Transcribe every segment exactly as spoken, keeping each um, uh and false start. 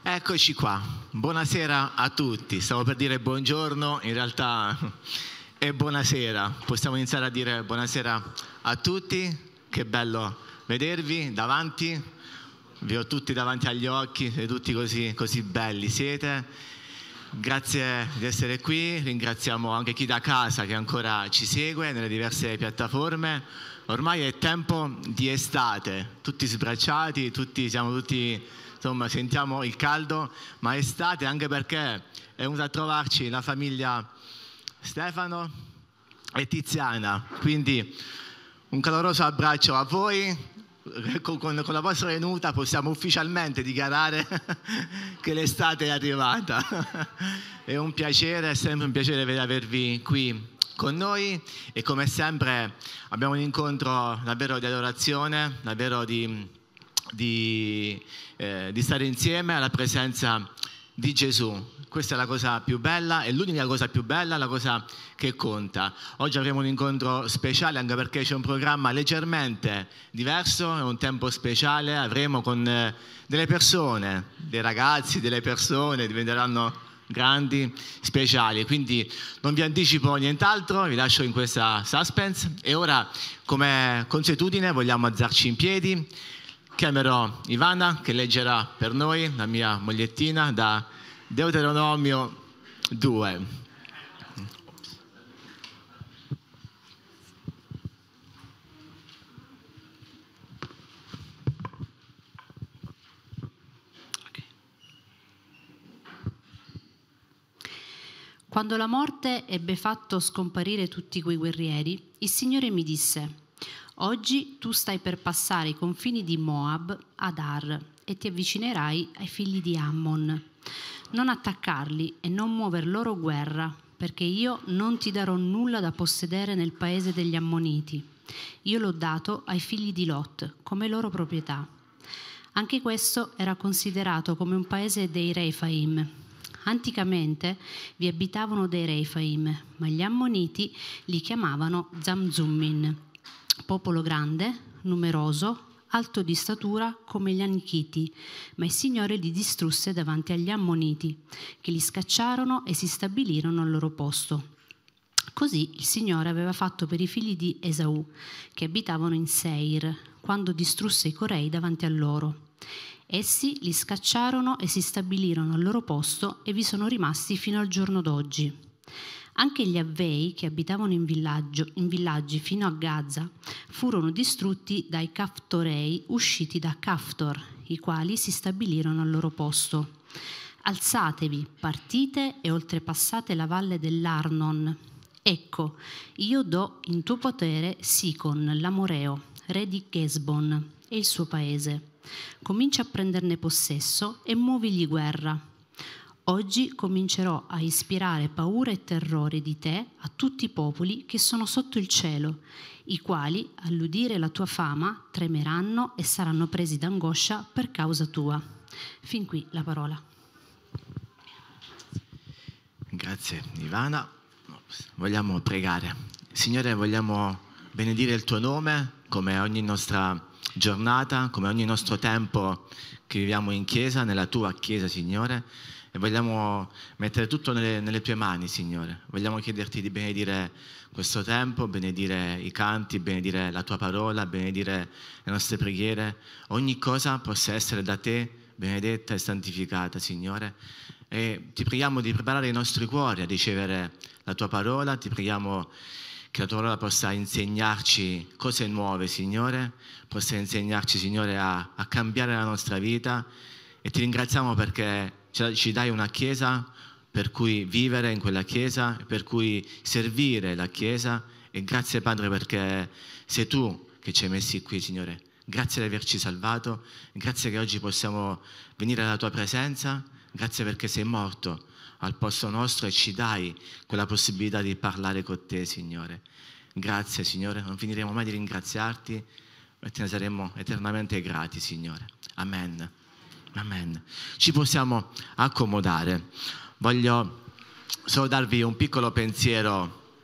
Eccoci qua, buonasera a tutti. Stavo per dire buongiorno, in realtà è buonasera. Possiamo iniziare a dire buonasera a tutti. Che bello vedervi davanti. Vi ho tutti davanti agli occhi, siete tutti così, così belli siete. Grazie di essere qui, ringraziamo anche chi da casa che ancora ci segue nelle diverse piattaforme. Ormai è tempo di estate, tutti sbracciati, tutti siamo tutti... Insomma, sentiamo il caldo, ma estate anche perché è venuta a trovarci la famiglia Stefano e Tiziana. Quindi un caloroso abbraccio a voi. Con, con, con la vostra venuta possiamo ufficialmente dichiarare che l'estate è arrivata. È un piacere, è sempre un piacere avervi qui con noi e come sempre abbiamo un incontro davvero di adorazione, davvero di... Di, eh, di stare insieme alla presenza di Gesù. Questa è la cosa più bella, è l'unica cosa più bella, la cosa che conta. Oggi avremo un incontro speciale anche perché c'è un programma leggermente diverso, è un tempo speciale, avremo con eh, delle persone, dei ragazzi, delle persone, diventeranno grandi, speciali, quindi non vi anticipo nient'altro, vi lascio in questa suspense e ora come consuetudine vogliamo alzarci in piedi. Chiamerò Ivana che leggerà per noi, la mia mogliettina, da Deuteronomio due. Quando la morte ebbe fatto scomparire tutti quei guerrieri, il Signore mi disse: oggi tu stai per passare i confini di Moab ad Ar e ti avvicinerai ai figli di Ammon. Non attaccarli e non muover loro guerra, perché io non ti darò nulla da possedere nel paese degli Ammoniti. Io l'ho dato ai figli di Lot come loro proprietà. Anche questo era considerato come un paese dei Refaim. Anticamente vi abitavano dei Refaim, ma gli Ammoniti li chiamavano Zamzummin. Popolo grande, numeroso, alto di statura come gli Anchiti, ma il Signore li distrusse davanti agli Ammoniti, che li scacciarono e si stabilirono al loro posto. Così il Signore aveva fatto per i figli di Esau, che abitavano in Seir, quando distrusse i Corei davanti a loro. Essi li scacciarono e si stabilirono al loro posto e vi sono rimasti fino al giorno d'oggi. Anche gli Avvei, che abitavano in, villaggio, in villaggi fino a Gaza, furono distrutti dai Caftorei usciti da Caftor, i quali si stabilirono al loro posto. Alzatevi, partite e oltrepassate la valle dell'Arnon. Ecco, io do in tuo potere Sicon, l'Amoreo, re di Gesbon, e il suo paese. Comincia a prenderne possesso e muovigli guerra. Oggi comincerò a ispirare paura e terrore di te a tutti i popoli che sono sotto il cielo, i quali, all'udire la tua fama, tremeranno e saranno presi d'angoscia per causa tua. Fin qui la parola. Grazie Ivana. Vogliamo pregare. Signore, vogliamo benedire il tuo nome come ogni nostra giornata, come ogni nostro tempo che viviamo in chiesa, nella tua chiesa, Signore. E vogliamo mettere tutto nelle, nelle tue mani, Signore. Vogliamo chiederti di benedire questo tempo, benedire i canti, benedire la tua parola, benedire le nostre preghiere. Ogni cosa possa essere da te benedetta e santificata, Signore. E ti preghiamo di preparare i nostri cuori a ricevere la tua parola. Ti preghiamo che la tua parola possa insegnarci cose nuove, Signore. Possa insegnarci, Signore, a, a cambiare la nostra vita. E ti ringraziamo perché ci dai una chiesa per cui vivere in quella chiesa, per cui servire la chiesa. E grazie Padre perché sei tu che ci hai messi qui, Signore. Grazie di averci salvato, grazie che oggi possiamo venire alla tua presenza, grazie perché sei morto al posto nostro e ci dai quella possibilità di parlare con te, Signore. Grazie, Signore, non finiremo mai di ringraziarti e te ne saremo eternamente grati, Signore. Amen. Amen. Ci possiamo accomodare. Voglio solo darvi un piccolo pensiero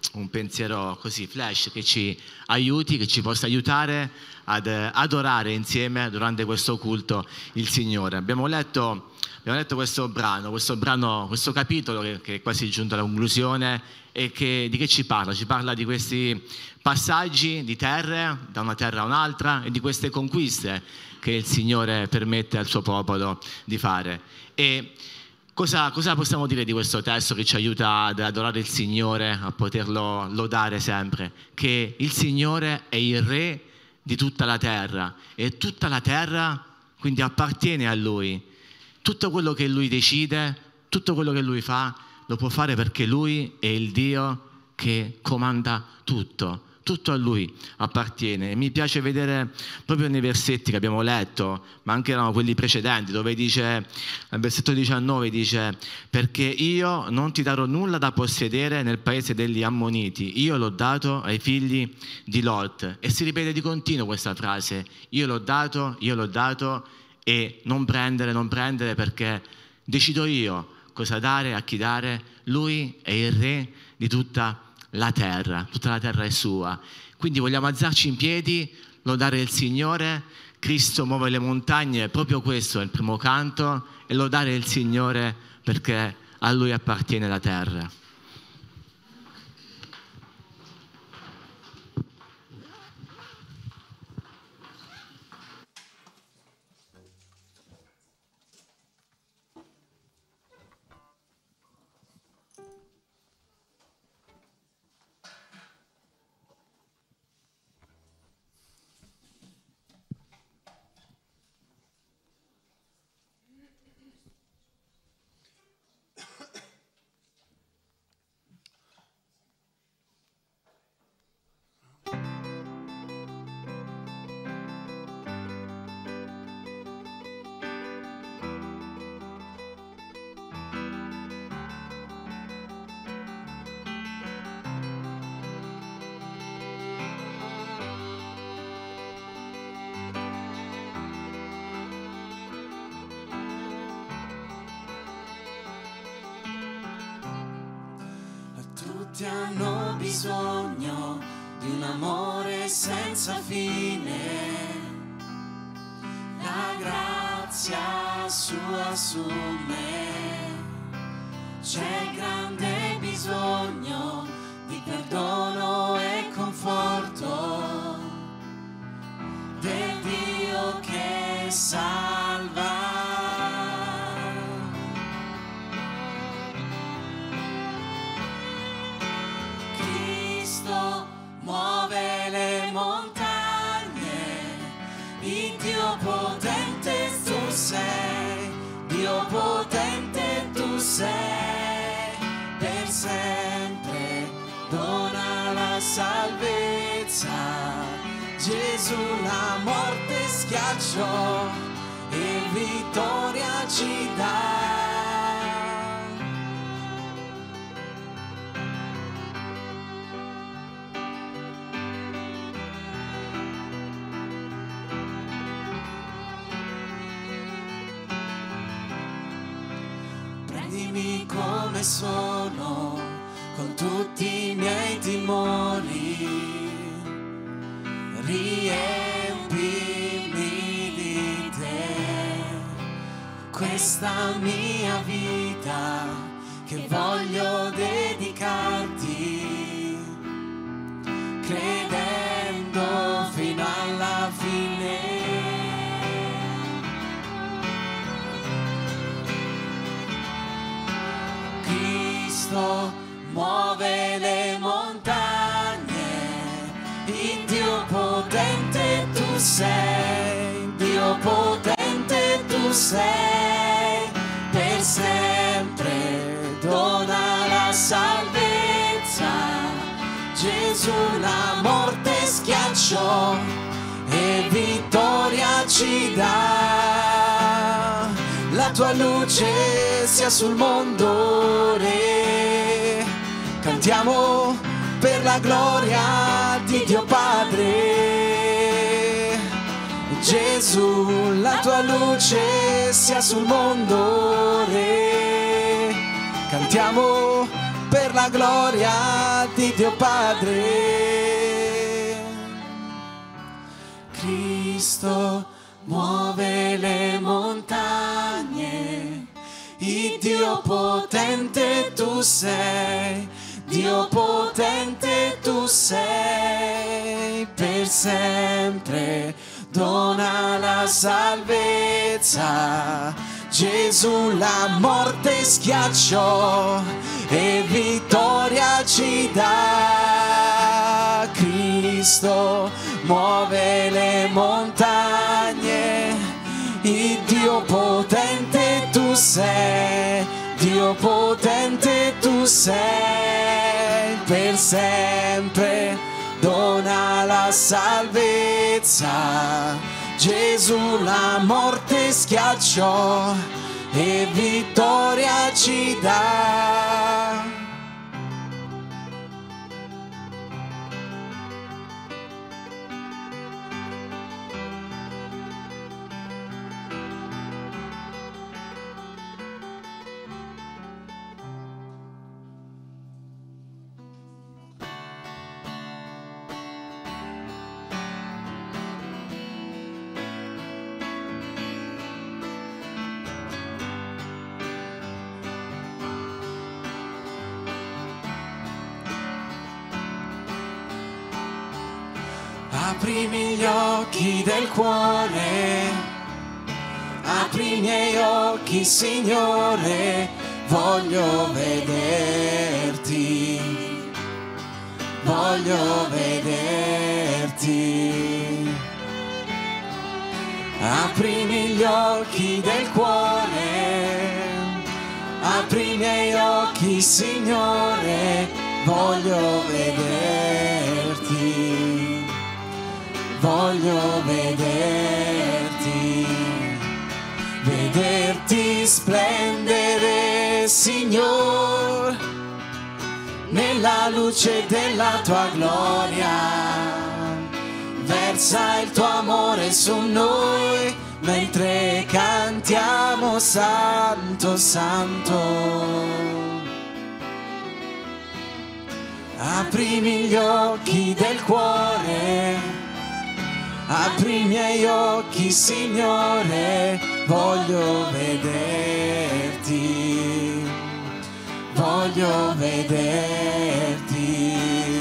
un pensiero così flash che ci aiuti, che ci possa aiutare ad adorare insieme durante questo culto il Signore. Abbiamo letto, abbiamo letto questo brano, questo brano, questo capitolo che, che è quasi giunto alla conclusione, e che, di che ci parla? Ci parla di questi passaggi di terre, da una terra a un'altra, e di queste conquiste che il Signore permette al suo popolo di fare. E cosa, cosa possiamo dire di questo testo che ci aiuta ad adorare il Signore, a poterlo lodare sempre? Che il Signore è il Re di tutta la terra, e tutta la terra quindi appartiene a Lui. Tutto quello che Lui decide, tutto quello che Lui fa, lo può fare perché Lui è il Dio che comanda tutto. Tutto a Lui appartiene. E mi piace vedere proprio nei versetti che abbiamo letto, ma anche erano quelli precedenti, dove dice, al versetto diciannove dice: perché io non ti darò nulla da possedere nel paese degli Ammoniti, io l'ho dato ai figli di Lot. E si ripete di continuo questa frase: io l'ho dato, io l'ho dato, e non prendere, non prendere, perché decido io cosa dare, a chi dare. Lui è il Re di tutta la terra, tutta la terra è sua. Quindi vogliamo alzarci in piedi, lodare il Signore. Cristo muove le montagne, proprio questo è il primo canto, e lodare il Signore perché a Lui appartiene la terra. Tutti hanno bisogno di un amore senza fine, la grazia sua su me. C'è grande bisogno di perdono e conforto del Dio che salva. Muove le montagne, il Dio potente tu sei, Dio potente tu sei, per sempre dona la salvezza. Gesù la morte schiacciò e vittoria ci dà. Come sono, con tutti i miei timori, riempimi di te, questa mia vita che voglio dedicarti, credendo fino alla fine. Muove le montagne, il Dio potente tu sei, Dio potente tu sei, per sempre dona la salvezza. Gesù la morte schiacciò e vittoria ci dà. La tua luce sia sul mondo, Re. Cantiamo per la gloria di Dio Padre. Gesù, la tua luce sia sul mondo, Re. Cantiamo per per la gloria di Dio Padre. Cristo muove le montagne, il Dio potente tu sei, Dio potente tu sei, per sempre dona la salvezza. Gesù la morte schiacciò e vittoria ci dà. Cristo muove le montagne, il Dio potente tu sei, Dio potente tu sei, per sempre dona la salvezza. Gesù la morte schiacciò e vittoria ci dà. Aprimi gli occhi del cuore, apri i miei occhi, Signore, voglio vederti, voglio vederti. Aprimi gli occhi del cuore, apri i miei occhi, Signore, voglio vederti. Voglio vederti, vederti splendere, Signor, nella luce della tua gloria. Versa il tuo amore su noi, mentre cantiamo Santo, Santo. Aprimi gli occhi del cuore, apri i miei occhi, Signore, voglio vederti, voglio vederti.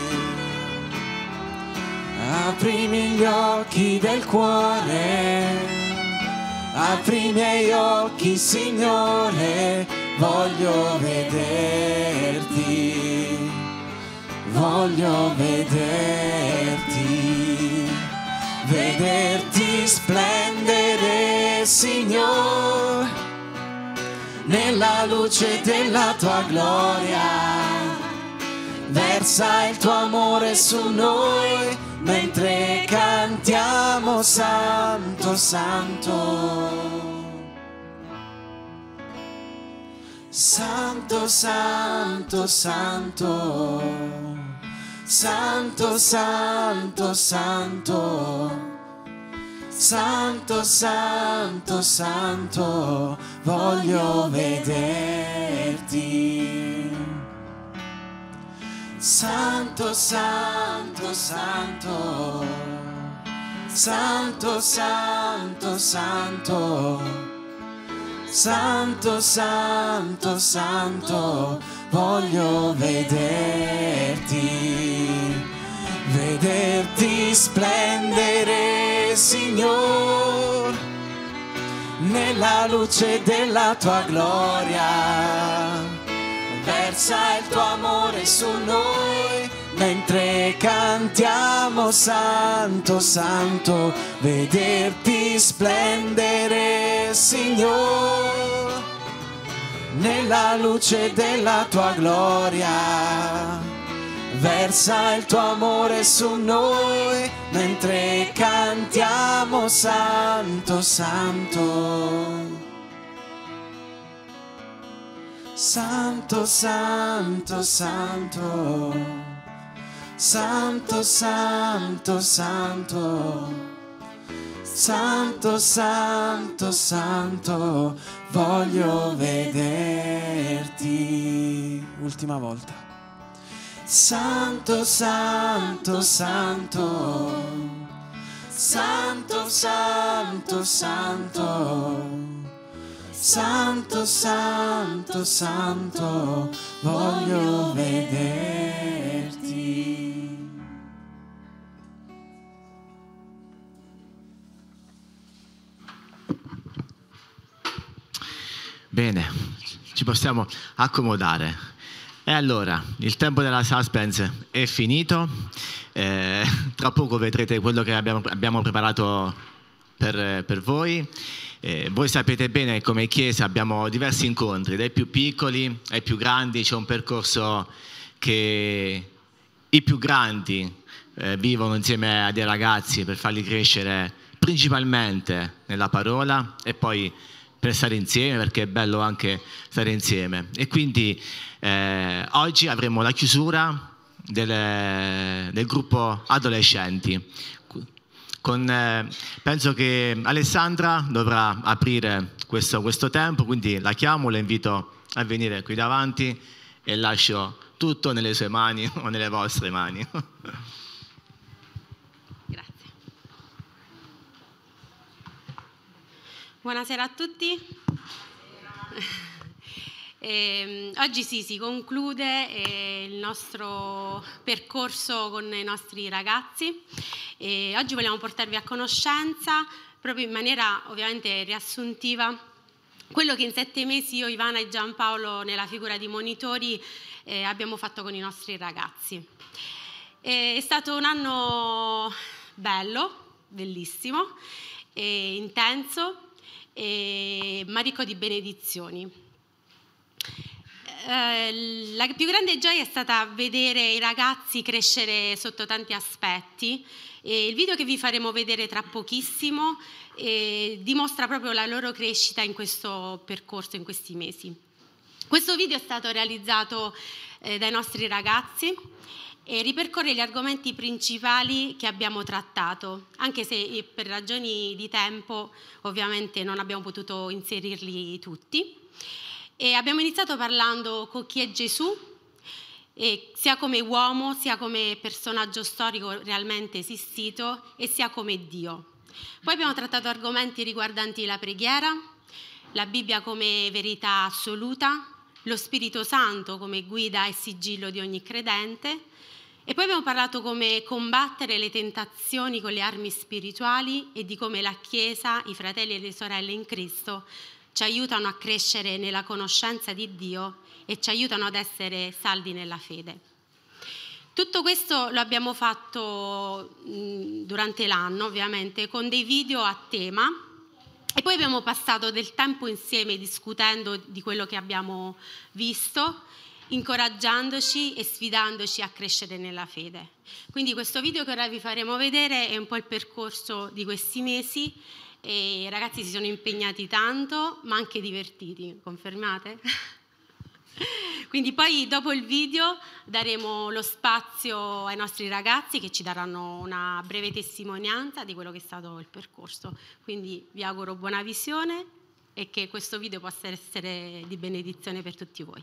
Aprimi gli occhi del cuore, apri i miei occhi, Signore, voglio vederti, voglio vederti. Vederti splendere, Signor, nella luce della tua gloria. Versa il tuo amore su noi, mentre cantiamo Santo, Santo. Santo, Santo, Santo. Santo, Santo, Santo, Santo, Santo, Santo, voglio vederti. Santo, Santo, Santo, Santo, Santo, Santo, Santo, Santo, Santo, voglio vederti, vederti splendere, Signor, nella luce della tua gloria. Versa il tuo amore su noi, mentre cantiamo Santo, Santo, vederti splendere, Signor, nella luce della tua gloria. Versa il tuo amore su noi, mentre cantiamo Santo, Santo. Santo, Santo, Santo. Santo, Santo, Santo. Santo, Santo, Santo, voglio vederti. Ultima volta. Santo, santo, santo. Santo, santo, santo. Santo, santo, santo, voglio vederti. Bene, ci possiamo accomodare. E allora, il tempo della suspense è finito. Eh, tra poco vedrete quello che abbiamo, abbiamo preparato per, per voi. Eh, voi sapete bene, come Chiesa abbiamo diversi incontri, dai più piccoli ai più grandi. C'è un percorso che i più grandi eh, vivono insieme a dei ragazzi per farli crescere principalmente nella parola e poi per stare insieme, perché è bello anche stare insieme. E quindi eh, oggi avremo la chiusura del, del gruppo adolescenti. Con, eh, penso che Alessandra dovrà aprire questo, questo tempo, quindi la chiamo, la invito a venire qui davanti e lascio tutto nelle sue mani o nelle vostre mani. Grazie. Buonasera a tutti. Eh, oggi sì, si conclude eh, il nostro percorso con i nostri ragazzi. E oggi vogliamo portarvi a conoscenza, proprio in maniera ovviamente riassuntiva, quello che in sette mesi io, Ivana e Giampaolo, nella figura di monitori, eh, abbiamo fatto con i nostri ragazzi. E è stato un anno bello, bellissimo, e intenso, e, ma ricco di benedizioni. Eh, la più grande gioia è stata vedere i ragazzi crescere sotto tanti aspetti. E il video che vi faremo vedere tra pochissimo eh, dimostra proprio la loro crescita in questo percorso, in questi mesi. Questo video è stato realizzato eh, dai nostri ragazzi e ripercorre gli argomenti principali che abbiamo trattato, anche se per ragioni di tempo ovviamente non abbiamo potuto inserirli tutti. E abbiamo iniziato parlando con chi è Gesù, e sia come uomo, sia come personaggio storico realmente esistito e sia come Dio. Poi abbiamo trattato argomenti riguardanti la preghiera, la Bibbia come verità assoluta, lo Spirito Santo come guida e sigillo di ogni credente, e poi abbiamo parlato come combattere le tentazioni con le armi spirituali e di come la Chiesa, i fratelli e le sorelle in Cristo ci aiutano a crescere nella conoscenza di Dio e ci aiutano ad essere saldi nella fede. Tutto questo lo abbiamo fatto mh, durante l'anno, ovviamente, con dei video a tema, e poi abbiamo passato del tempo insieme discutendo di quello che abbiamo visto, incoraggiandoci e sfidandoci a crescere nella fede. Quindi questo video che ora vi faremo vedere è un po' il percorso di questi mesi, e i ragazzi si sono impegnati tanto, ma anche divertiti, confermate? Quindi poi dopo il video daremo lo spazio ai nostri ragazzi che ci daranno una breve testimonianza di quello che è stato il percorso. Quindi vi auguro buona visione e che questo video possa essere di benedizione per tutti voi.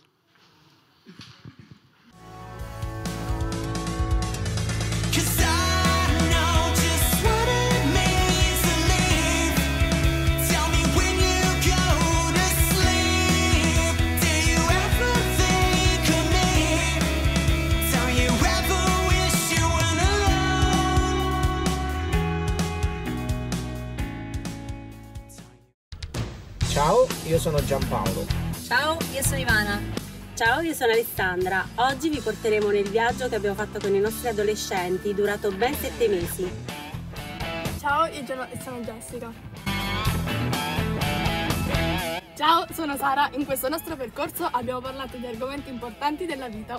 Ciao, io sono Giampaolo. Ciao, io sono Ivana. Ciao, io sono Alessandra. Oggi vi porteremo nel viaggio che abbiamo fatto con i nostri adolescenti, durato ben sette mesi. Ciao, io sono Jessica. Ciao, sono Sara. In questo nostro percorso abbiamo parlato di argomenti importanti della vita.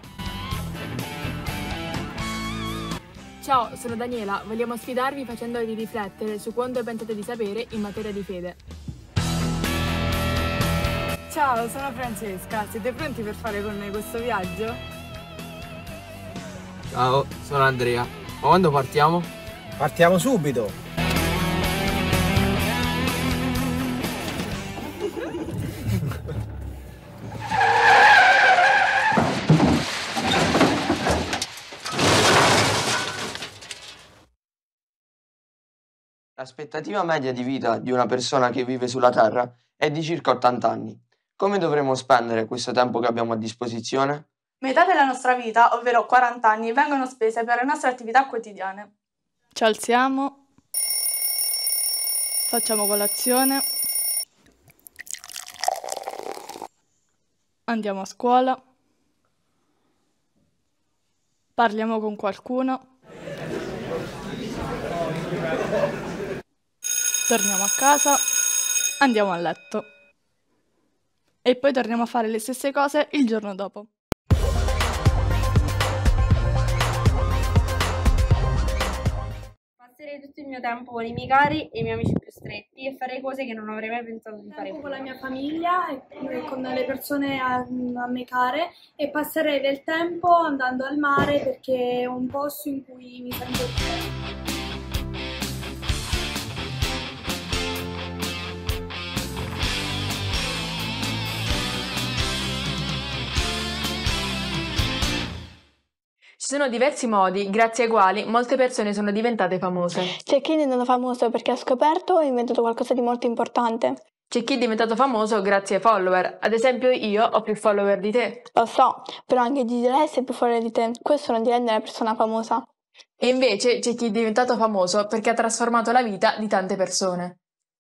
Ciao, sono Daniela. Vogliamo sfidarvi facendovi riflettere su quanto pensate di sapere in materia di fede. Ciao, sono Francesca. Siete pronti per fare con noi questo viaggio? Ciao, sono Andrea. Ma quando partiamo? Partiamo subito! L'aspettativa media di vita di una persona che vive sulla Terra è di circa ottanta anni. Come dovremo spendere questo tempo che abbiamo a disposizione? Metà della nostra vita, ovvero quaranta anni, vengono spese per le nostre attività quotidiane. Ci alziamo, facciamo colazione, andiamo a scuola, parliamo con qualcuno, torniamo a casa, andiamo a letto e poi torniamo a fare le stesse cose il giorno dopo. Passerei tutto il mio tempo con i miei cari e i miei amici più stretti e farei cose che non avrei mai pensato di fare Tempo con prima. la mia famiglia e con le persone a, a me care e passerei del tempo andando al mare perché è un posto in cui mi sento bene. Ci sono diversi modi grazie ai quali molte persone sono diventate famose. C'è chi è diventato famoso perché ha scoperto o inventato qualcosa di molto importante. C'è chi è diventato famoso grazie ai follower. Ad esempio io ho più follower di te. Lo so, però anche Gigi D'Alessio è più follower di te. Questo non ti rende una persona famosa. E invece c'è chi è diventato famoso perché ha trasformato la vita di tante persone.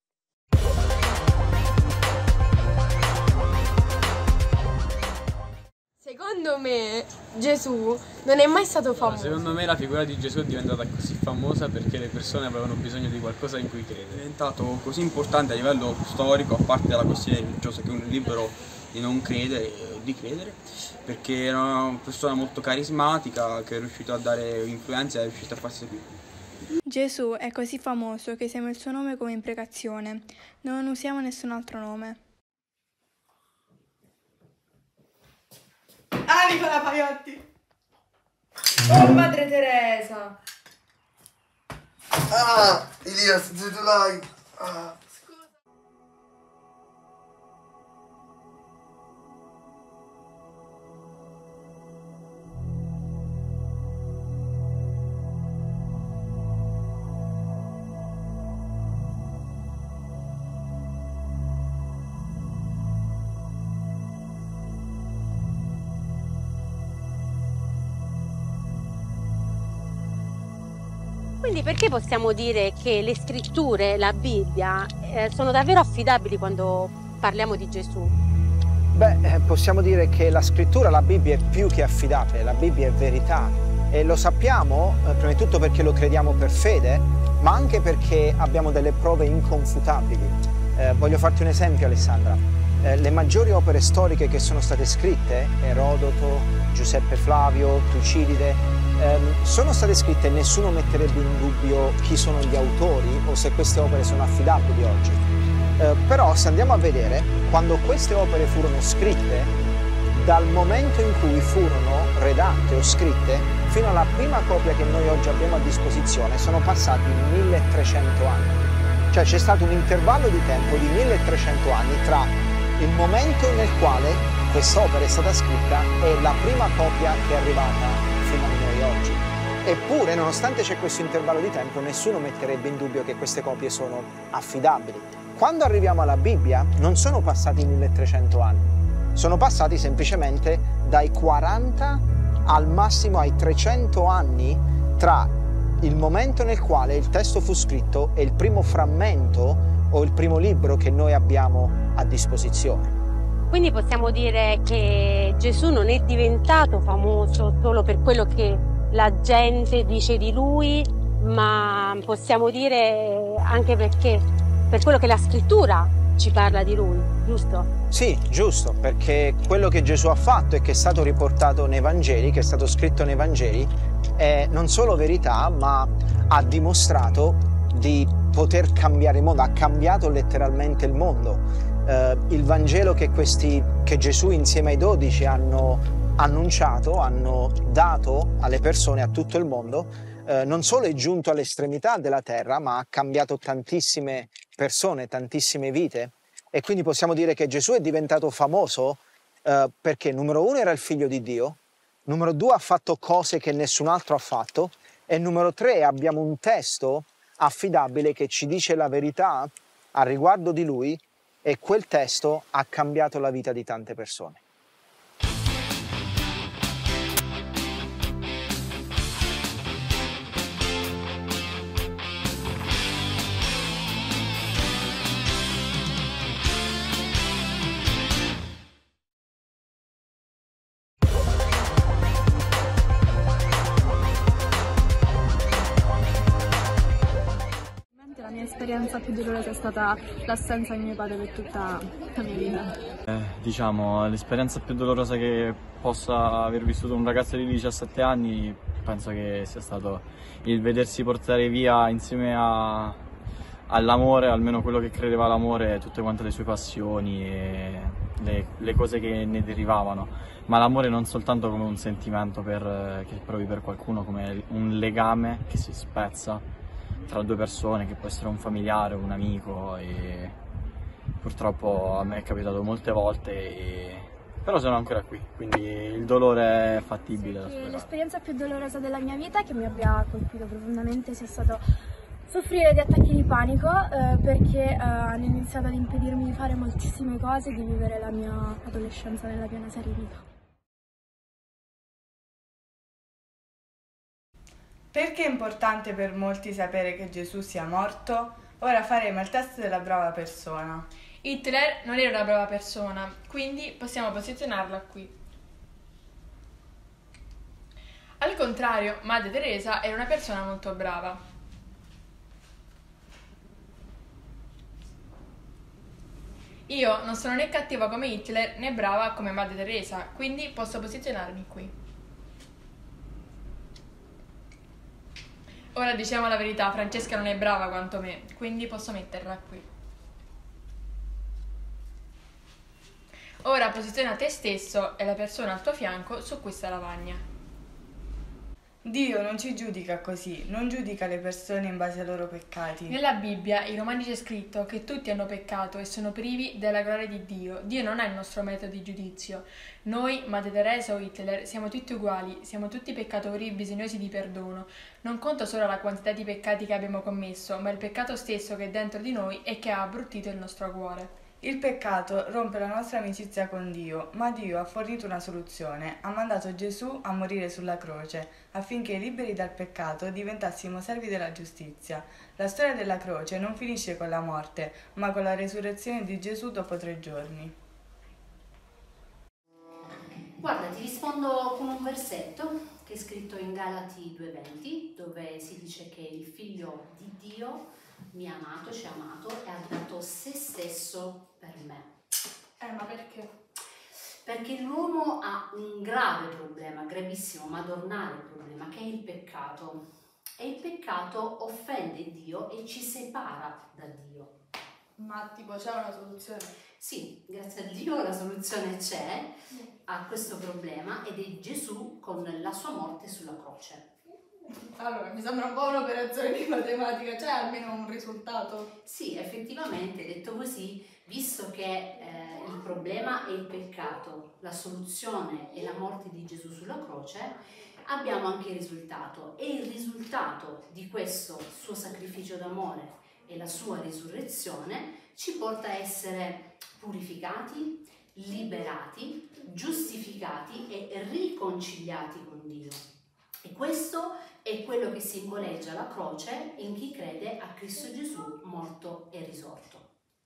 Secondo me Gesù non è mai stato famoso. Secondo me la figura di Gesù è diventata così famosa perché le persone avevano bisogno di qualcosa in cui credere. È diventato così importante a livello storico, a parte la questione religiosa, che è un libero di non credere o di credere, perché era una persona molto carismatica che è riuscito a dare influenza e è riuscito a farsi seguire. Gesù è così famoso che usiamo il suo nome come imprecazione. Non usiamo nessun altro nome. Ah, Nicola Paiotti! Oh, Madre Teresa! Ah, Elias, sei tu là? Ah. Quindi perché possiamo dire che le scritture, la Bibbia, eh, sono davvero affidabili quando parliamo di Gesù? Beh, eh, possiamo dire che la scrittura, la Bibbia è più che affidabile, la Bibbia è verità e lo sappiamo eh, prima di tutto perché lo crediamo per fede, ma anche perché abbiamo delle prove inconfutabili. Eh, voglio farti un esempio, Alessandra. Eh, le maggiori opere storiche che sono state scritte, Erodoto, Giuseppe Flavio, Tucidide, sono state scritte e nessuno metterebbe in dubbio chi sono gli autori o se queste opere sono affidabili oggi. Eh, però se andiamo a vedere, quando queste opere furono scritte, dal momento in cui furono redatte o scritte fino alla prima copia che noi oggi abbiamo a disposizione sono passati milletrecento anni. Cioè c'è stato un intervallo di tempo di milletrecento anni tra il momento nel quale quest'opera è stata scritta e la prima copia che è arrivata fino a noi oggi. Eppure, nonostante c'è questo intervallo di tempo, nessuno metterebbe in dubbio che queste copie sono affidabili. Quando arriviamo alla Bibbia, non sono passati milletrecento anni, sono passati semplicemente dai quaranta al massimo ai trecento anni tra il momento nel quale il testo fu scritto e il primo frammento o il primo libro che noi abbiamo a disposizione. Quindi possiamo dire che Gesù non è diventato famoso solo per quello che la gente dice di lui, ma possiamo dire anche perché per quello che la scrittura ci parla di lui, giusto? Sì, giusto, perché quello che Gesù ha fatto e che è stato riportato nei Vangeli, che è stato scritto nei Vangeli, è non solo verità, ma ha dimostrato di poter cambiare il mondo, ha cambiato letteralmente il mondo. Uh, il Vangelo che, questi, che Gesù insieme ai dodici hanno annunciato, hanno dato alle persone, a tutto il mondo, uh, non solo è giunto all'estremità della terra, ma ha cambiato tantissime persone, tantissime vite. E quindi possiamo dire che Gesù è diventato famoso uh, perché numero uno era il figlio di Dio, numero due ha fatto cose che nessun altro ha fatto e numero tre abbiamo un testo affidabile che ci dice la verità a riguardo di lui, e quel testo ha cambiato la vita di tante persone. L'esperienza più dolorosa è stata l'assenza di mio padre per tutta la mia vita. Eh, diciamo, l'esperienza più dolorosa che possa aver vissuto un ragazzo di diciassette anni penso che sia stato il vedersi portare via insieme a, all'amore, almeno quello che credeva all'amore, tutte quante le sue passioni e le, le cose che ne derivavano, ma l'amore non soltanto come un sentimento per, che provi per qualcuno, come un legame che si spezza tra due persone, che può essere un familiare o un amico, e purtroppo a me è capitato molte volte, e... però sono ancora qui, quindi il dolore è fattibile. Sì, l'esperienza più dolorosa della mia vita, che mi abbia colpito profondamente, sia stato soffrire di attacchi di panico eh, perché eh, hanno iniziato ad impedirmi di fare moltissime cose e di vivere la mia adolescenza nella piena serenità. Perché è importante per molti sapere che Gesù sia morto? Ora faremo il test della brava persona. Hitler non era una brava persona, quindi possiamo posizionarla qui. Al contrario, Madre Teresa era una persona molto brava. Io non sono né cattiva come Hitler né brava come Madre Teresa, quindi posso posizionarmi qui. Ora diciamo la verità, Francesca non è brava quanto me, quindi posso metterla qui. Ora posiziona te stesso e la persona al tuo fianco su questa lavagna. Dio non ci giudica così, non giudica le persone in base ai loro peccati. Nella Bibbia, in Romani c'è scritto che tutti hanno peccato e sono privi della gloria di Dio. Dio non è il nostro metodo di giudizio. Noi, Madre Teresa o Hitler, siamo tutti uguali, siamo tutti peccatori bisognosi di perdono. Non conta solo la quantità di peccati che abbiamo commesso, ma il peccato stesso che è dentro di noi e che ha abbruttito il nostro cuore. Il peccato rompe la nostra amicizia con Dio, ma Dio ha fornito una soluzione, ha mandato Gesù a morire sulla croce, affinché, liberi dal peccato, diventassimo servi della giustizia. La storia della croce non finisce con la morte, ma con la resurrezione di Gesù dopo tre giorni. Guarda, ti rispondo con un versetto che è scritto in Galati due venti, dove si dice che il Figlio di Dio mi ha amato, ci ha amato e ha dato se stesso per me. Eh, ma perché? Perché l'uomo ha un grave problema, gravissimo, madornale problema, che è il peccato. E il peccato offende Dio e ci separa da Dio. Ma tipo c'è una soluzione? Sì, grazie a Dio la soluzione c'è a questo problema, ed è Gesù con la sua morte sulla croce. Allora, mi sembra un po' un'operazione di matematica, c'è almeno un risultato? Sì, effettivamente, detto così, visto che eh, il problema è il peccato, la soluzione è la morte di Gesù sulla croce, abbiamo anche il risultato. E il risultato di questo suo sacrificio d'amore e la sua risurrezione ci porta a essere purificati, liberati, giustificati e riconciliati con Dio. E questo è quello che simboleggia la croce in chi crede a Cristo Gesù morto e risorto.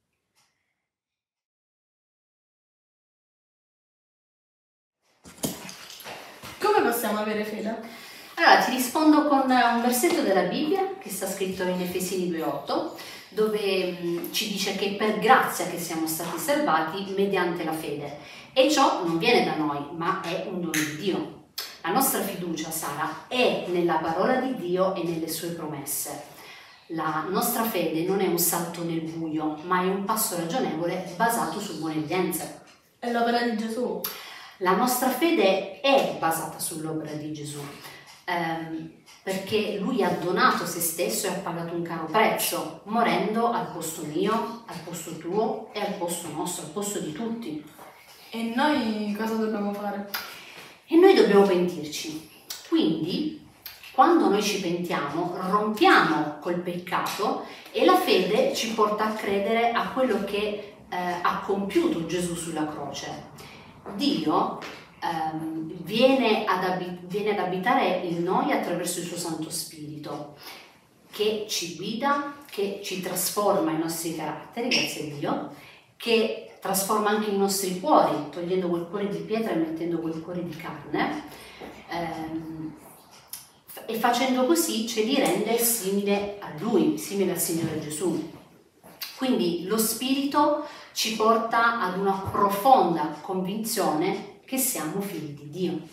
Come possiamo avere fede? Allora, ti rispondo con un versetto della Bibbia che sta scritto in Efesini due otto, dove mh, ci dice che per grazia che siamo stati salvati mediante la fede. E ciò non viene da noi, ma è un dono di Dio. La nostra fiducia, Sara, è nella parola di Dio e nelle sue promesse. La nostra fede non è un salto nel buio, ma è un passo ragionevole basato su buone evidenze. È l'opera di Gesù. La nostra fede è basata sull'opera di Gesù, ehm, perché Lui ha donato se stesso e ha pagato un caro prezzo, morendo al posto mio, al posto tuo e al posto nostro, al posto di tutti. E noi cosa dobbiamo fare? E noi dobbiamo pentirci. Quindi Quando noi ci pentiamo, rompiamo col peccato e la fede ci porta a credere a quello che eh, ha compiuto Gesù sulla croce. Dio ehm, viene, ad abi- viene ad abitare in noi attraverso il suo Santo Spirito, che ci guida, che ci trasforma i nostri caratteri, grazie a Dio, che trasforma anche i nostri cuori, togliendo quel cuore di pietra e mettendo quel cuore di carne, ehm, e facendo così ce li rende simile a Lui, simile al Signore Gesù. Quindi lo Spirito ci porta ad una profonda convinzione che siamo figli di Dio.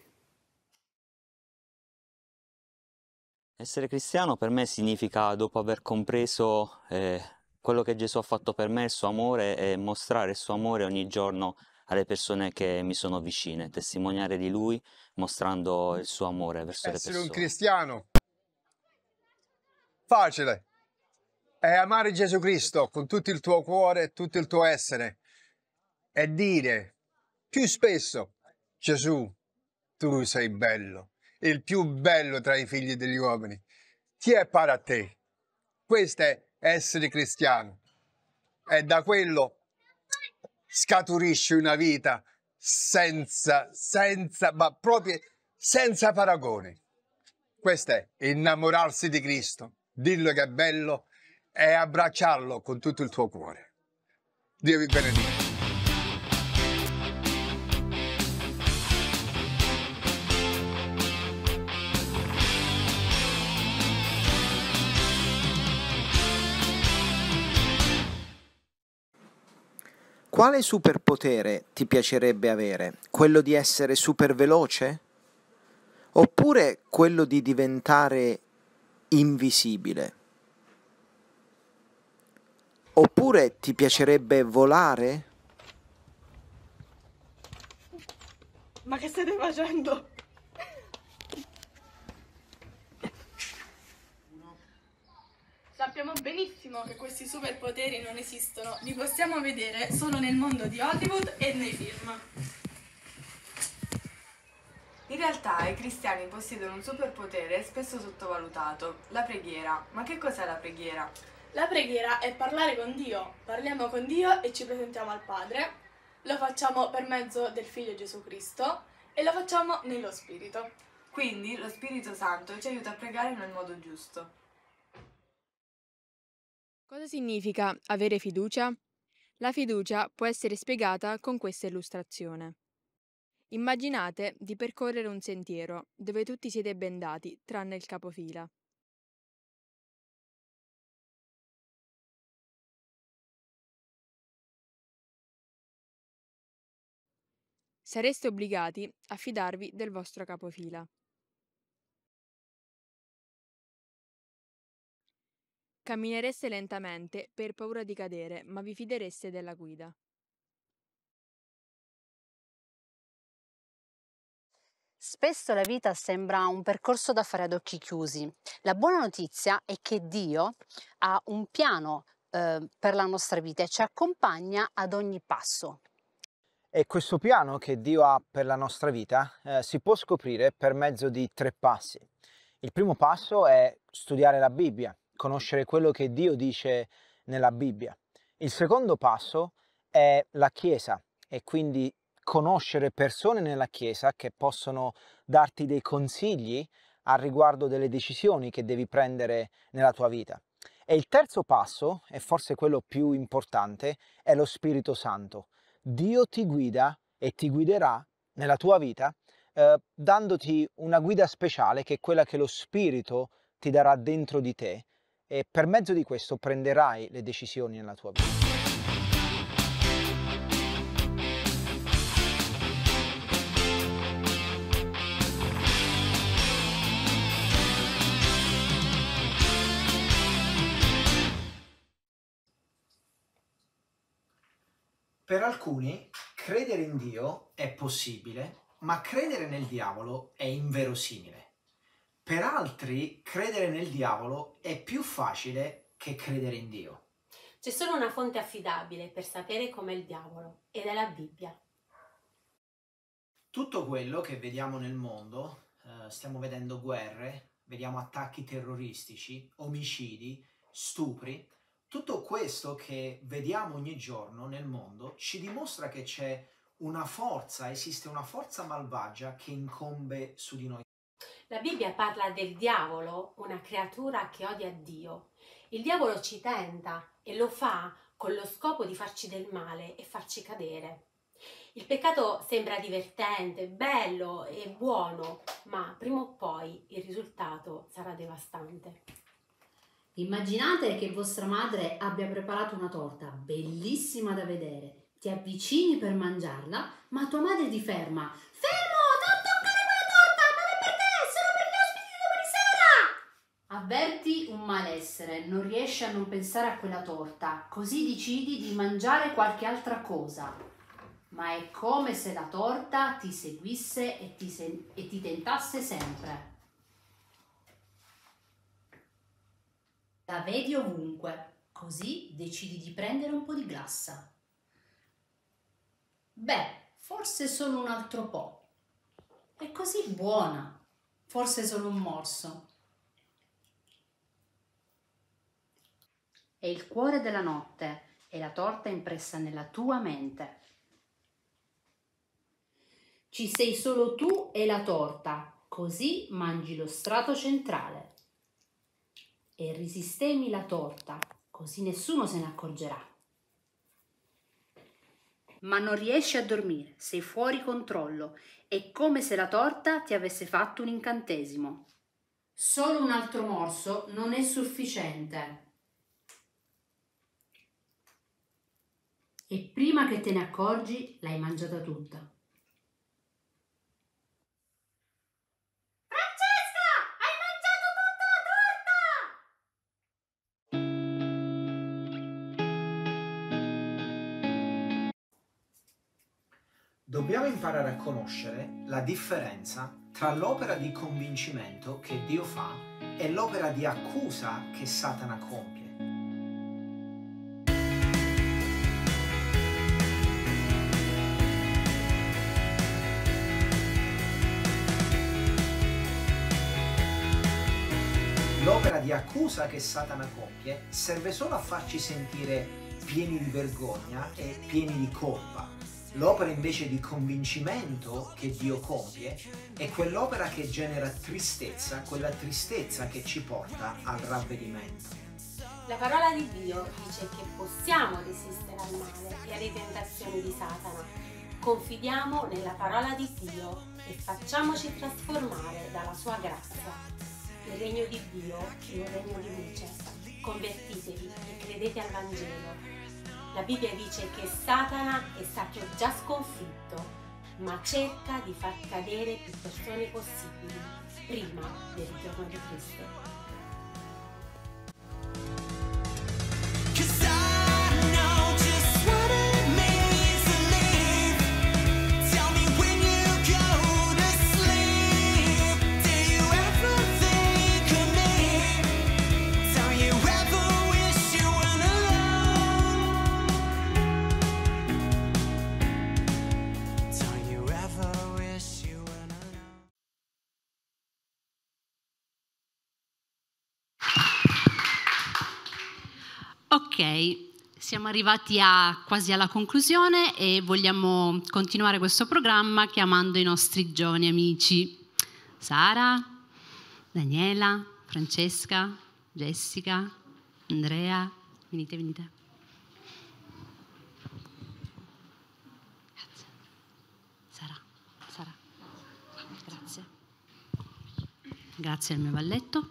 Essere cristiano per me significa, dopo aver compreso eh, quello che Gesù ha fatto per me, il suo amore, e mostrare il suo amore ogni giorno alle persone che mi sono vicine, testimoniare di Lui mostrando il suo amore verso le persone. Essere un cristiano facile è amare Gesù Cristo con tutto il tuo cuore e tutto il tuo essere e dire più spesso: Gesù, tu sei bello, il più bello tra i figli degli uomini, chi è pari a te? Questo è essere cristiano, e da quello scaturisce una vita senza, senza, ma proprio senza paragone. Questo è innamorarsi di Cristo, dirlo che è bello e abbracciarlo con tutto il tuo cuore. Dio vi benedica. Quale superpotere ti piacerebbe avere? Quello di essere super veloce? Oppure quello di diventare invisibile? Oppure ti piacerebbe volare? Ma che state facendo? Sappiamo benissimo che questi superpoteri non esistono, li possiamo vedere solo nel mondo di Hollywood e nei film. In realtà i cristiani possiedono un superpotere spesso sottovalutato, la preghiera. Ma che cos'è la preghiera? La preghiera è parlare con Dio, parliamo con Dio e ci presentiamo al Padre, lo facciamo per mezzo del Figlio Gesù Cristo e lo facciamo nello Spirito. Quindi lo Spirito Santo ci aiuta a pregare nel modo giusto. Cosa significa avere fiducia? La fiducia può essere spiegata con questa illustrazione. Immaginate di percorrere un sentiero dove tutti siete bendati, tranne il capofila. Sareste obbligati a fidarvi del vostro capofila. Camminereste lentamente per paura di cadere, ma vi fidereste della guida. Spesso la vita sembra un percorso da fare ad occhi chiusi. La buona notizia è che Dio ha un piano eh, per la nostra vita e ci accompagna ad ogni passo. E questo piano che Dio ha per la nostra vita eh, si può scoprire per mezzo di tre passi. Il primo passo è studiare la Bibbia, conoscere quello che Dio dice nella Bibbia. Il secondo passo è la Chiesa e quindi conoscere persone nella Chiesa che possono darti dei consigli al riguardo delle decisioni che devi prendere nella tua vita. E il terzo passo, e forse quello più importante, è lo Spirito Santo. Dio ti guida e ti guiderà nella tua vita eh, dandoti una guida speciale che è quella che lo Spirito ti darà dentro di te, e per mezzo di questo prenderai le decisioni nella tua vita. Per alcuni credere in Dio è possibile, ma credere nel diavolo è inverosimile. Per altri credere nel diavolo è più facile che credere in Dio. C'è solo una fonte affidabile per sapere com'è il diavolo, ed è la Bibbia. Tutto quello che vediamo nel mondo, eh, stiamo vedendo guerre, vediamo attacchi terroristici, omicidi, stupri. Tutto questo che vediamo ogni giorno nel mondo ci dimostra che c'è una forza, esiste una forza malvagia che incombe su di noi. La Bibbia parla del diavolo, una creatura che odia Dio. Il diavolo ci tenta e lo fa con lo scopo di farci del male e farci cadere. Il peccato sembra divertente, bello e buono, ma prima o poi il risultato sarà devastante. Immaginate che vostra madre abbia preparato una torta bellissima da vedere. Ti avvicini per mangiarla, ma tua madre ti ferma. Fermo! Non toccare quella torta! Non è per te! Solo per gli ospiti di domani sera! Avverti un malessere, non riesci a non pensare a quella torta, così decidi di mangiare qualche altra cosa. Ma è come se la torta ti seguisse e ti, se- e ti tentasse sempre. La vedi ovunque, così decidi di prendere un po' di glassa. Beh, forse solo un altro po'. È così buona, forse solo un morso. È il cuore della notte e la torta impressa nella tua mente. Ci sei solo tu e la torta, così mangi lo strato centrale. E risistemi la torta, così nessuno se ne accorgerà. Ma non riesci a dormire, sei fuori controllo, è come se la torta ti avesse fatto un incantesimo. Solo un altro morso non è sufficiente. E prima che te ne accorgi, l'hai mangiata tutta. Dobbiamo imparare a conoscere la differenza tra l'opera di convincimento che Dio fa e l'opera di accusa che Satana compie. L'opera di accusa che Satana compie serve solo a farci sentire pieni di vergogna e pieni di colpa. L'opera invece di convincimento che Dio compie è quell'opera che genera tristezza, quella tristezza che ci porta al ravvedimento. La parola di Dio dice che possiamo resistere al male e alle tentazioni di Satana. Confidiamo nella parola di Dio e facciamoci trasformare dalla sua grazia. Il regno di Dio è un regno di luce. Convertitevi e credete al Vangelo. La Bibbia dice che Satana è stato già sconfitto, ma cerca di far cadere più persone possibili prima del ritorno di Cristo. Ok, siamo arrivati a, quasi alla conclusione e vogliamo continuare questo programma chiamando i nostri giovani amici. Sara, Daniela, Francesca, Jessica, Andrea, venite, venite. Grazie. Sara, Sara, grazie. Grazie al mio balletto.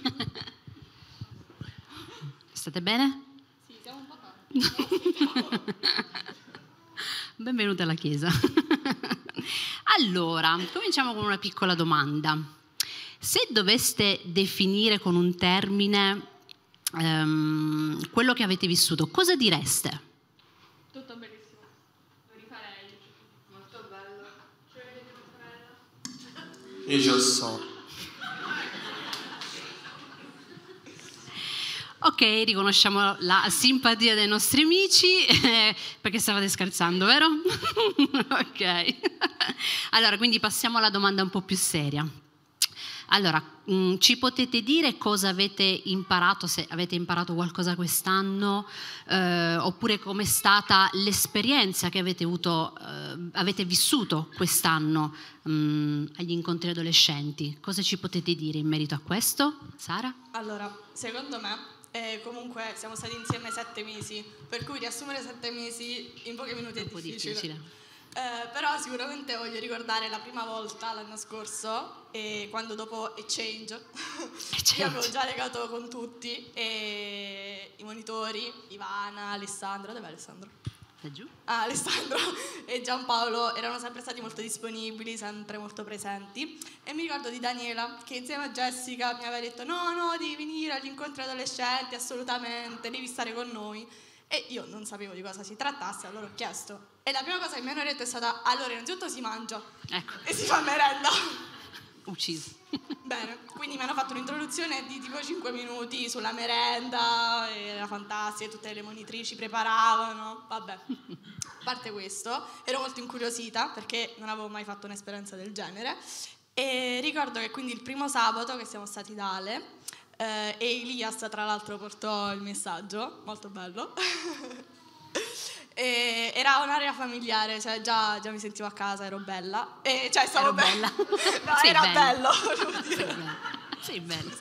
State bene? Sì, siamo un po' tanti. Benvenuti alla chiesa. Allora, cominciamo con una piccola domanda. Se doveste definire con un termine um, quello che avete vissuto, cosa direste? Tutto bellissimo. Lo rifarei. Molto bello. Ci vedete tua sorella? Io ce lo so. Ok, riconosciamo la simpatia dei nostri amici, eh, perché stavate scherzando, vero? Ok. Allora, quindi passiamo alla domanda un po' più seria. Allora, mh, ci potete dire cosa avete imparato, se avete imparato qualcosa quest'anno, eh, oppure com'è stata l'esperienza che avete avuto, eh, avete vissuto quest'anno mh, agli incontri adolescenti? Cosa ci potete dire in merito a questo? Sara? Allora, secondo me, eh, comunque siamo stati insieme sette mesi, per cui riassumere sette mesi in pochi minuti è, è difficile. difficile. Eh, però sicuramente voglio ricordare la prima volta l'anno scorso, e quando dopo Exchange, che avevo già legato con tutti, e i monitori, Ivana, Alessandro, dov'è Alessandro? Da giù? Ah, Alessandro e Giampaolo erano sempre stati molto disponibili, sempre molto presenti, e mi ricordo di Daniela che insieme a Jessica mi aveva detto no, no, devi venire agli incontri adolescenti, assolutamente, devi stare con noi. E io non sapevo di cosa si trattasse, allora ho chiesto. E la prima cosa che mi hanno detto è stata: allora, innanzitutto si mangia, ecco, e si fa merenda. Ucciso. Bene, quindi mi hanno fatto un'introduzione di tipo cinque minuti sulla merenda, era fantastica, tutte le monitrici preparavano, vabbè. A parte questo, ero molto incuriosita perché non avevo mai fatto un'esperienza del genere. E ricordo che quindi il primo sabato che siamo stati da Ale, Eh, e Elias tra l'altro portò il messaggio, molto bello. E era un'area familiare, cioè già, già mi sentivo a casa, ero bella, e, cioè stavo be- bella. No, Sei era bella. bello, volevo dire. Sei bella.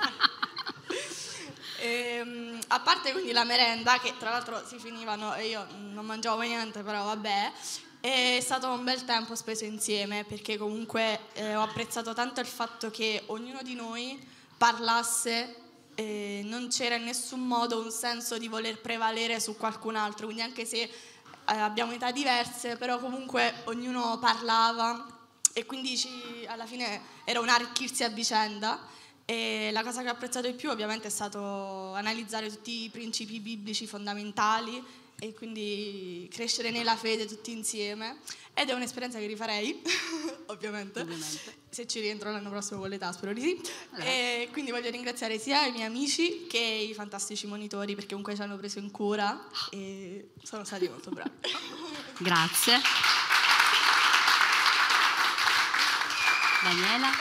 E, a parte quindi la merenda, che tra l'altro si finivano e io non mangiavo mai niente, però vabbè. È stato un bel tempo speso insieme, perché comunque eh, ho apprezzato tanto il fatto che ognuno di noi parlasse. Eh, non c'era in nessun modo un senso di voler prevalere su qualcun altro, quindi anche se eh, abbiamo età diverse, però comunque ognuno parlava, e quindi ci, alla fine era un arricchirsi a vicenda. E la cosa che ho apprezzato di più ovviamente è stato analizzare tutti i principi biblici fondamentali e quindi crescere nella fede tutti insieme, ed è un'esperienza che rifarei ovviamente. ovviamente se ci rientro l'anno prossimo con l'età, spero di sì. Allora. E quindi voglio ringraziare sia i miei amici che i fantastici monitori, perché comunque ci hanno preso in cura e sono stati molto bravi. Grazie. Daniela?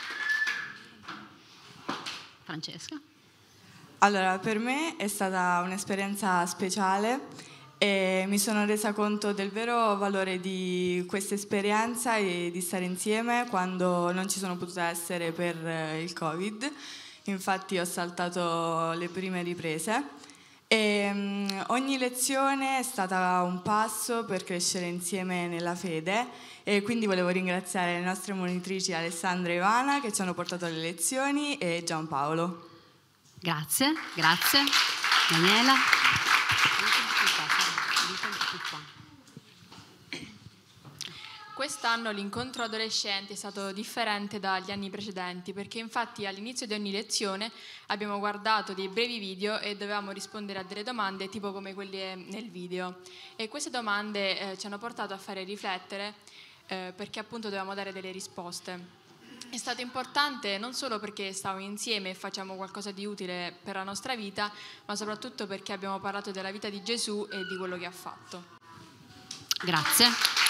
Francesca? Allora, per me è stata un'esperienza speciale e mi sono resa conto del vero valore di questa esperienza e di stare insieme quando non ci sono potuta essere per il Covid. Infatti ho saltato le prime riprese e um, ogni lezione è stata un passo per crescere insieme nella fede, e quindi volevo ringraziare le nostre monitrici Alessandra e Ivana che ci hanno portato alle lezioni, e Giampaolo. Grazie, grazie. Daniela? Quest'anno l'incontro adolescenti è stato differente dagli anni precedenti, perché infatti all'inizio di ogni lezione abbiamo guardato dei brevi video e dovevamo rispondere a delle domande tipo come quelle nel video, e queste domande eh, ci hanno portato a fare riflettere eh, perché appunto dovevamo dare delle risposte. È stato importante non solo perché stavamo insieme e facciamo qualcosa di utile per la nostra vita, ma soprattutto perché abbiamo parlato della vita di Gesù e di quello che ha fatto. Grazie.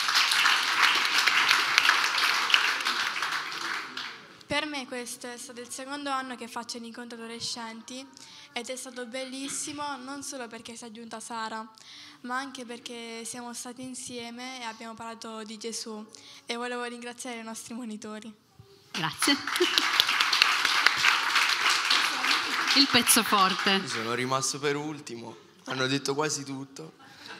Per me questo è stato il secondo anno che faccio gli incontri adolescenti, ed è stato bellissimo non solo perché si è aggiunta Sara, ma anche perché siamo stati insieme e abbiamo parlato di Gesù, e volevo ringraziare i nostri monitori. Grazie. Il pezzo forte. Io sono rimasto per ultimo, hanno detto quasi tutto.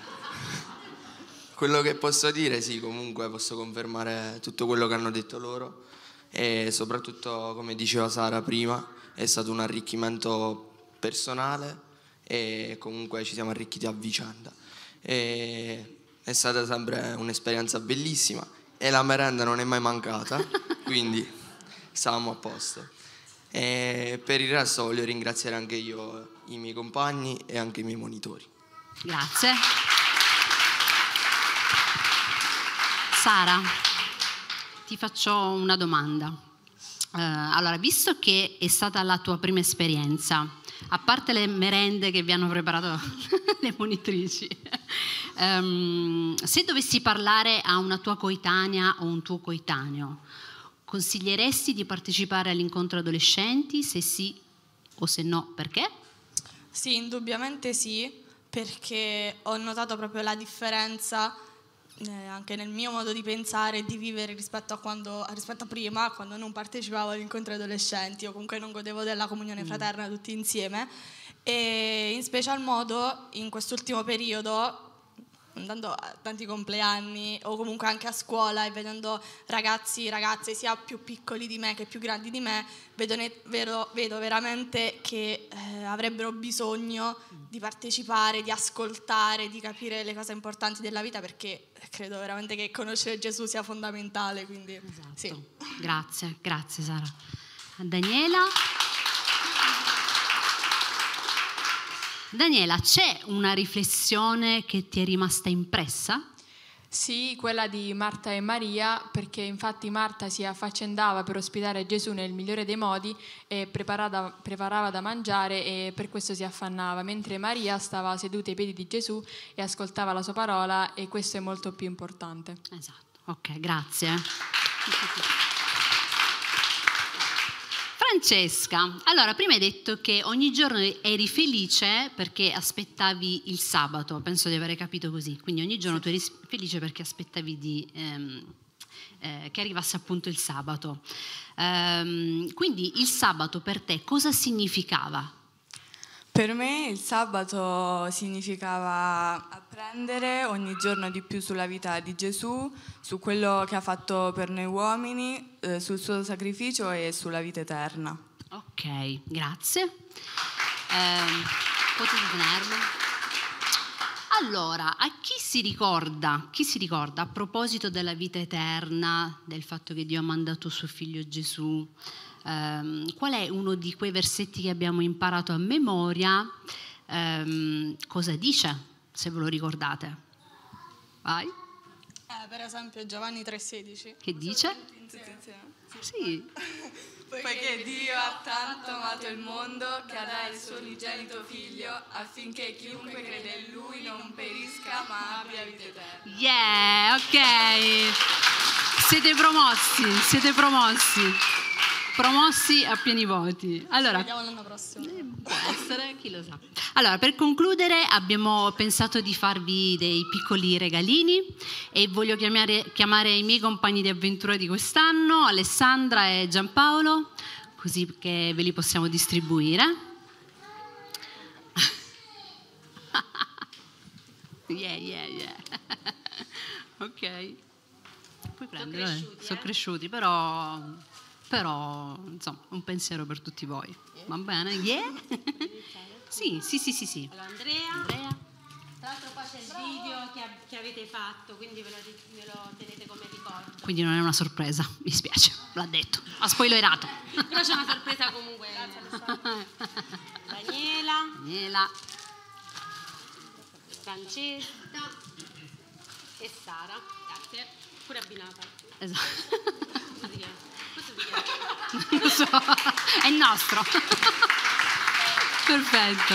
Quello che posso dire, sì, comunque posso confermare tutto quello che hanno detto loro, e soprattutto, come diceva Sara prima, è stato un arricchimento personale e comunque ci siamo arricchiti a vicenda. E è stata sempre un'esperienza bellissima e la merenda non è mai mancata, quindi stavamo a posto. E per il resto voglio ringraziare anche io i miei compagni e anche i miei monitori. Grazie. Sara, ti faccio una domanda. Uh, allora, visto che è stata la tua prima esperienza, a parte le merende che vi hanno preparato le monitrici, um, se dovessi parlare a una tua coetanea o un tuo coetaneo, consiglieresti di partecipare all'incontro adolescenti? Se sì o se no, perché? Sì, indubbiamente sì, perché ho notato proprio la differenza eh, anche nel mio modo di pensare e di vivere rispetto a, quando, rispetto a prima, quando non partecipavo agli incontri adolescenti o comunque non godevo della comunione fraterna tutti insieme, e in special modo in quest'ultimo periodo, andando a tanti compleanni o comunque anche a scuola e vedendo ragazzi e ragazze sia più piccoli di me che più grandi di me, vedo, ne- vedo, vedo veramente che eh, avrebbero bisogno di partecipare, di ascoltare, di capire le cose importanti della vita, perché credo veramente che conoscere Gesù sia fondamentale. Quindi, esatto. Sì. Grazie, grazie Sara. Daniela? Daniela, c'è una riflessione che ti è rimasta impressa? Sì, quella di Marta e Maria, perché infatti Marta si affaccendava per ospitare Gesù nel migliore dei modi e preparava, preparava da mangiare e per questo si affannava, mentre Maria stava seduta ai piedi di Gesù e ascoltava la sua parola, e questo è molto più importante. Esatto, ok, grazie. Francesca, allora prima hai detto che ogni giorno eri felice perché aspettavi il sabato, penso di aver capito così, quindi ogni giorno tu eri felice perché aspettavi di, ehm, eh, che arrivasse appunto il sabato. Ehm, quindi il sabato per te cosa significava? Per me il sabato significava apprendere ogni giorno di più sulla vita di Gesù, su quello che ha fatto per noi uomini, eh, sul suo sacrificio e sulla vita eterna. Ok, grazie. Eh, potete tenerlo? Allora, a chi si ricorda, chi si ricorda a proposito della vita eterna, del fatto che Dio ha mandato suo figlio Gesù, ehm, qual è uno di quei versetti che abbiamo imparato a memoria? Ehm, cosa dice, se ve lo ricordate? Vai. Eh, per esempio Giovanni tre sedici. Che dice? Tutti insieme. Sì. Poiché Dio ha tanto amato il mondo che ha dato il suo unigenito figlio affinché chiunque crede in lui non perisca ma abbia vita eterna. Yeah, ok. Siete promossi, siete promossi. Promossi a pieni voti. Allora, ci vediamo l'anno prossimo. Può essere, chi lo sa. Allora, per concludere abbiamo pensato di farvi dei piccoli regalini e voglio chiamare, chiamare i miei compagni di avventura di quest'anno, Alessandra e Giampaolo, così che ve li possiamo distribuire. Yeah, yeah, yeah. Ok. Puoi prendere, sono cresciuti, eh? Sono cresciuti, però... però insomma un pensiero per tutti voi, yeah. Va bene? Yeah? sì, sì, sì, sì, sì. Allora, Andrea, Andrea, tra l'altro qua c'è il video che, che avete fatto, quindi ve lo, ve lo tenete come ricordo. Quindi non è una sorpresa, mi spiace, l'ha detto, ha spoilerato. Però c'è una sorpresa comunque. Daniela, Daniela, Francesca e Sara. Grazie, pure abbinata. Esatto. Non lo so, è il nostro. Perfetto.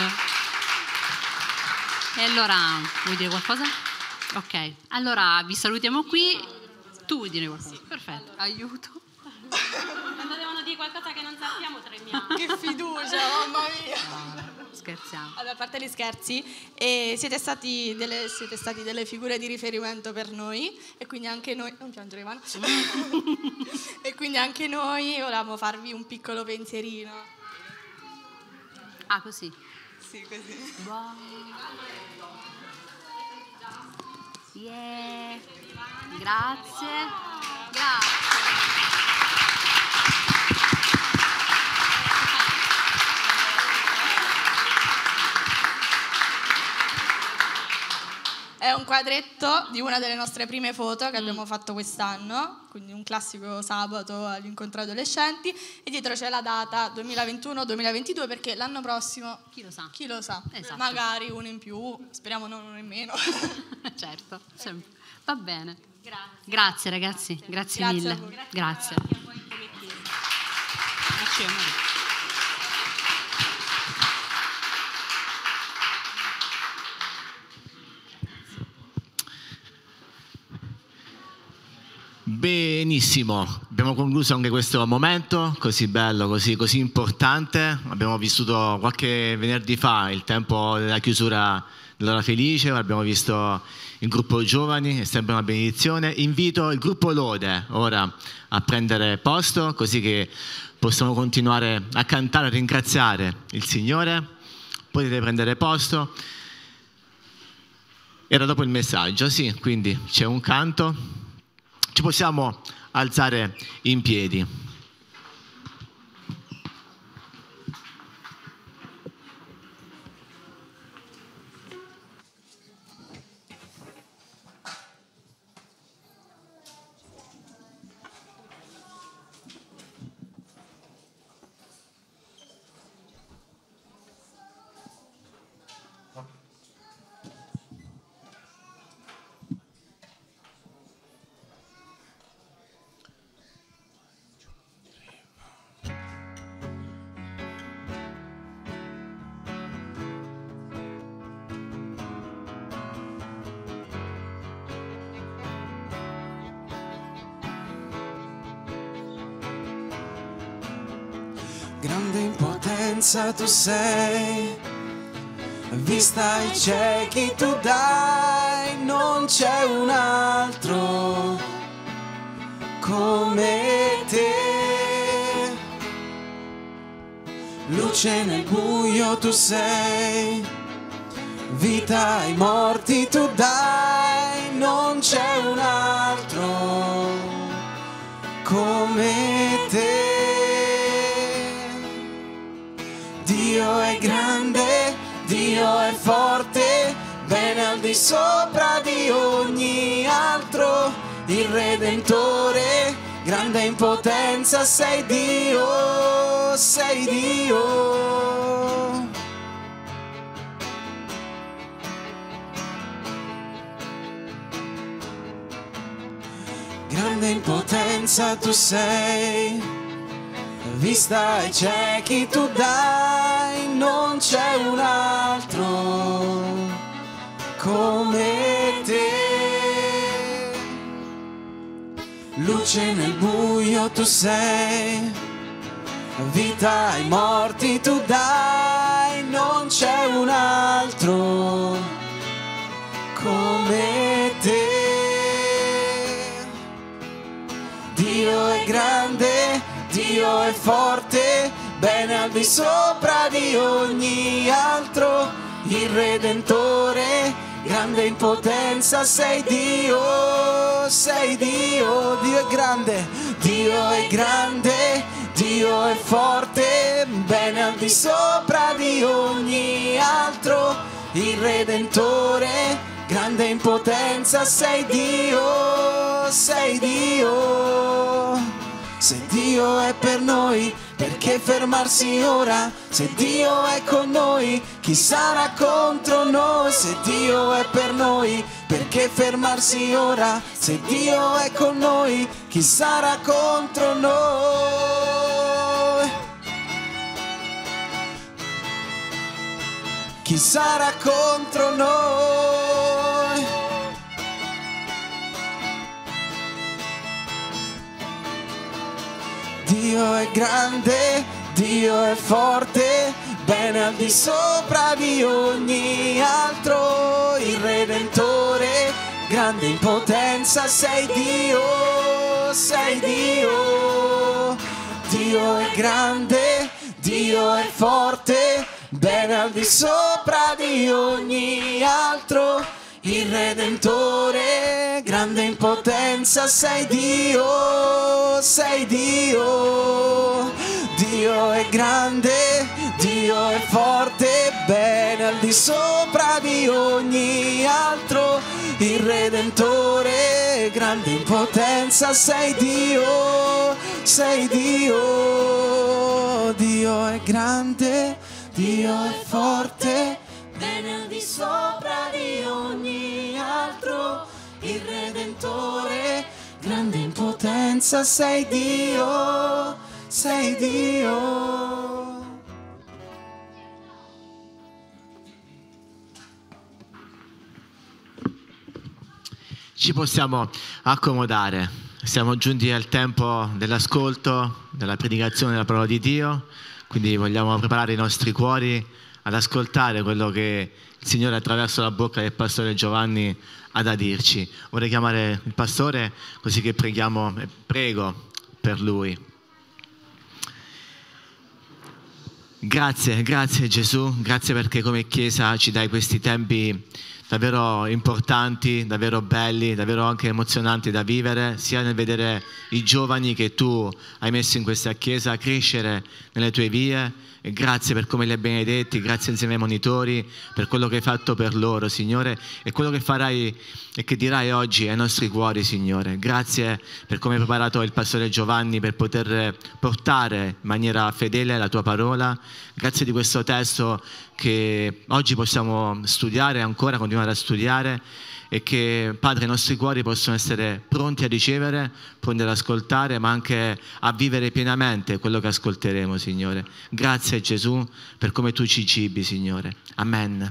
E allora, vuoi dire qualcosa? Ok, allora vi salutiamo qui. Tu vuoi dire qualcosa? Perfetto, aiuto. Quando devono dire qualcosa che non sappiamo, tremiamo. Che fiducia, mamma mia. Scherziamo. Allora, a parte gli scherzi, eh, siete, stati delle, siete stati delle figure di riferimento per noi e quindi anche noi, non piangere Ivana, e quindi anche noi volevamo farvi un piccolo pensierino. Ah, così? Sì, così. Wow. Yeah. Grazie. Grazie. È un quadretto di una delle nostre prime foto che abbiamo fatto quest'anno, quindi un classico sabato all'incontro adolescenti, e dietro c'è la data duemilaventuno duemilaventidue perché l'anno prossimo, chi lo sa, chi lo sa, esatto. Magari uno in più, speriamo non uno in meno. Certo, sempre. Va bene. Grazie, grazie ragazzi, grazie, grazie mille. A voi. Grazie. Grazie a voi come chiesa. Grazie a voi. Benissimo, abbiamo concluso anche questo momento così bello, così, così importante. Abbiamo vissuto qualche venerdì fa il tempo della chiusura dell'ora felice, abbiamo visto il gruppo giovani, è sempre una benedizione. Invito il gruppo Lode ora a prendere posto così che possiamo continuare a cantare, a ringraziare il Signore. Potete prendere posto. Era dopo il messaggio, sì, quindi c'è un canto. Ci possiamo alzare in piedi. Grande impotenza tu sei, vista ai ciechi tu dai, non c'è un altro come te. Luce nel buio tu sei, vita ai morti tu dai, non c'è un altro come te. Dio è grande, Dio è forte, bene al di sopra di ogni altro, il Redentore, grande in potenza, sei Dio, sei Dio. Grande in potenza tu sei, vista ai ciechi tu dai, non c'è un altro come te. Luce nel buio tu sei, vita ai morti tu dai, non c'è un altro come te. Dio è grande, Dio è forte, bene al di sopra di ogni altro, il Redentore, grande in potenza, sei Dio, sei Dio. Dio è grande, Dio è grande, Dio è forte, bene al di sopra di ogni altro, il Redentore, grande in potenza, sei Dio, sei Dio. Se Dio è per noi, perché fermarsi ora? Se Dio è con noi, chi sarà contro noi? Se Dio è per noi, perché fermarsi ora? Se Dio è con noi, chi sarà contro noi? Chi sarà contro noi? Dio è grande, Dio è forte, bene al di sopra di ogni altro, il Redentore, grande in potenza, sei Dio, sei Dio. Dio è grande, Dio è forte, bene al di sopra di ogni altro, il Redentore, grande in potenza, sei Dio, sei Dio. Dio è grande, Dio è forte, bene al di sopra di ogni altro, il Redentore, grande in potenza, sei Dio, sei Dio. Dio è grande, Dio è forte, bene al di sopra di ogni altro, il Redentore, grande in potenza, sei Dio, sei Dio. Ci possiamo accomodare. Siamo giunti al tempo dell'ascolto, della predicazione della parola di Dio, quindi vogliamo preparare i nostri cuori ad ascoltare quello che il Signore attraverso la bocca del pastore Giovanni ha da dirci. Vorrei chiamare il pastore così che preghiamo e prego per lui. Grazie, grazie Gesù, grazie perché come Chiesa ci dai questi tempi davvero importanti, davvero belli, davvero anche emozionanti da vivere, sia nel vedere i giovani che tu hai messo in questa Chiesa crescere nelle tue vie. E grazie per come li hai benedetti, grazie insieme ai monitori per quello che hai fatto per loro, Signore, e quello che farai e che dirai oggi ai nostri cuori, Signore. Grazie per come hai preparato il pastore Giovanni per poter portare in maniera fedele la tua parola. Grazie di questo testo che oggi possiamo studiare, ancora continuare a studiare, e che, Padre, i nostri cuori possono essere pronti a ricevere, pronti ad ascoltare, ma anche a vivere pienamente quello che ascolteremo, Signore. Grazie Gesù per come tu ci cibi, Signore. Amen.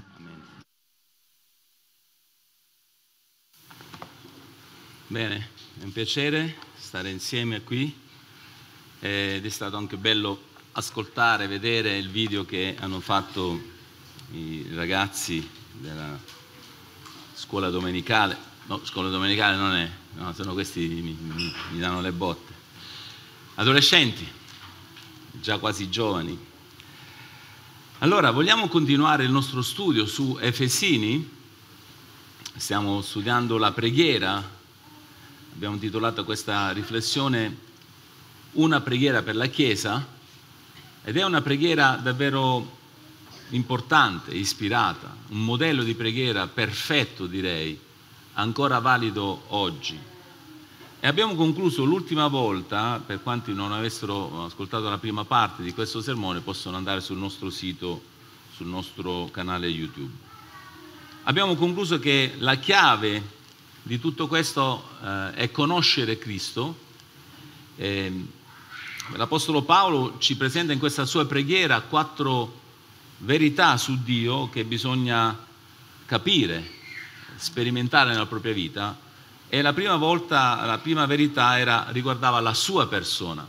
Bene, è un piacere stare insieme qui ed è stato anche bello ascoltare, vedere il video che hanno fatto i ragazzi della scuola domenicale. No, scuola domenicale non è, no, sono questi mi, mi, mi danno le botte. Adolescenti, già quasi giovani. Allora, vogliamo continuare il nostro studio su Efesini. Stiamo studiando la preghiera. Abbiamo titolato questa riflessione Una preghiera per la Chiesa, ed è una preghiera davvero importante, ispirata, un modello di preghiera perfetto, direi, ancora valido oggi. E abbiamo concluso l'ultima volta, per quanti non avessero ascoltato la prima parte di questo sermone, possono andare sul nostro sito, sul nostro canale YouTube. Abbiamo concluso che la chiave di tutto questo eh, è conoscere Cristo. Eh, L'Apostolo Paolo ci presenta in questa sua preghiera quattro verità su Dio che bisogna capire, sperimentare nella propria vita, e la prima volta, la prima verità era, riguardava la sua persona.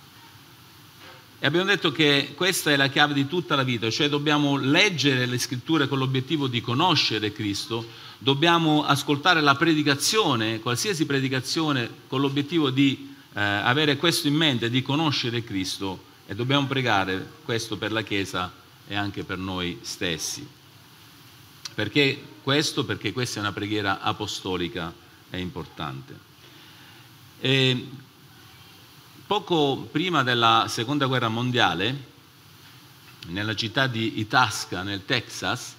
E abbiamo detto che questa è la chiave di tutta la vita, cioè dobbiamo leggere le scritture con l'obiettivo di conoscere Cristo, dobbiamo ascoltare la predicazione, qualsiasi predicazione, con l'obiettivo di eh, avere questo in mente, di conoscere Cristo, e dobbiamo pregare questo per la Chiesa e anche per noi stessi. Perché questo? Perché questa è una preghiera apostolica e importante. E poco prima della Seconda Guerra Mondiale, nella città di Itasca, nel Texas,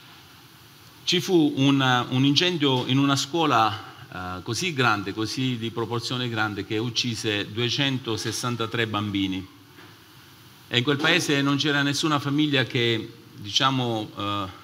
ci fu un, un incendio in una scuola uh, così grande, così di proporzione grande, che uccise duecentosessantatré bambini. E in quel paese non c'era nessuna famiglia che, diciamo, uh,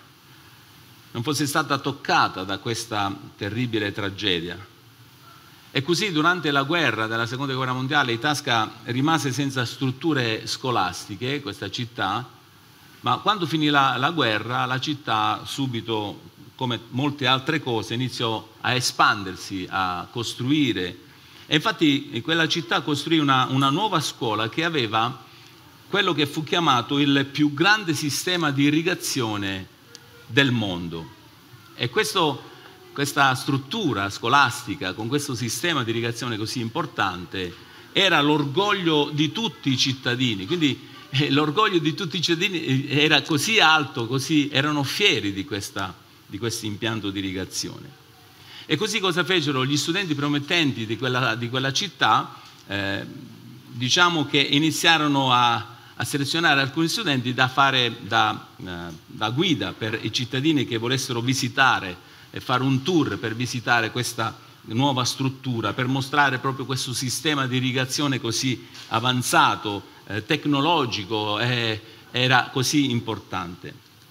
non fosse stata toccata da questa terribile tragedia. E così durante la guerra, della Seconda Guerra Mondiale, Itasca rimase senza strutture scolastiche, questa città, ma quando finì la, la guerra, la città subito, come molte altre cose, iniziò a espandersi, a costruire. E infatti in quella città costruì una, una nuova scuola che aveva quello che fu chiamato il più grande sistema di irrigazione del mondo. E questo, questa struttura scolastica, con questo sistema di irrigazione così importante, era l'orgoglio di tutti i cittadini. Quindi eh, l'orgoglio di tutti i cittadini era così alto, così erano fieri di questa, di questo impianto di irrigazione. E così cosa fecero gli studenti promettenti di quella, di quella città? Eh, diciamo che iniziarono a a selezionare alcuni studenti da fare da, eh, da guida per i cittadini che volessero visitare e fare un tour per visitare questa nuova struttura, per mostrare proprio questo sistema di irrigazione così avanzato, eh, tecnologico, eh, era così importante.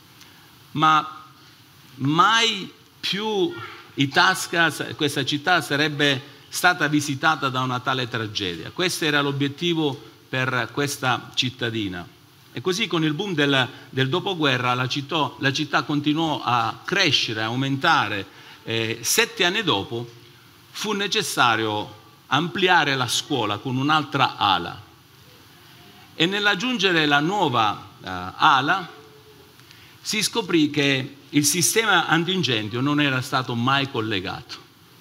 Ma mai più Itasca, questa città, sarebbe stata visitata da una tale tragedia. Questo era l'obiettivo per questa cittadina. E così con il boom del, del dopoguerra la città, la città continuò a crescere, a aumentare. Eh, sette anni dopo fu necessario ampliare la scuola con un'altra ala. E nell'aggiungere la nuova uh, ala si scoprì che il sistema antincendio non era stato mai collegato.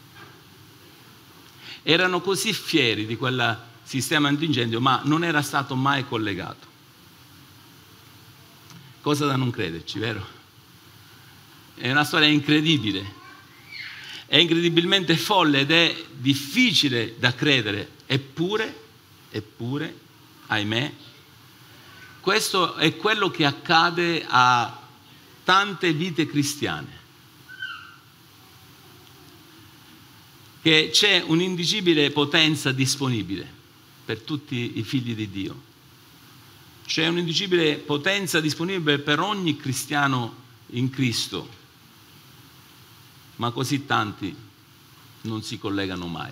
Erano così fieri di quel sistema antincendio, ma non era stato mai collegato. Cosa da non crederci, vero? È una storia incredibile, è incredibilmente folle ed è difficile da credere, eppure, eppure, ahimè, questo è quello che accade a tante vite cristiane, che c'è un'indicibile potenza disponibile per tutti i figli di Dio. C'è un'indicibile potenza disponibile per ogni cristiano in Cristo, ma così tanti non si collegano mai.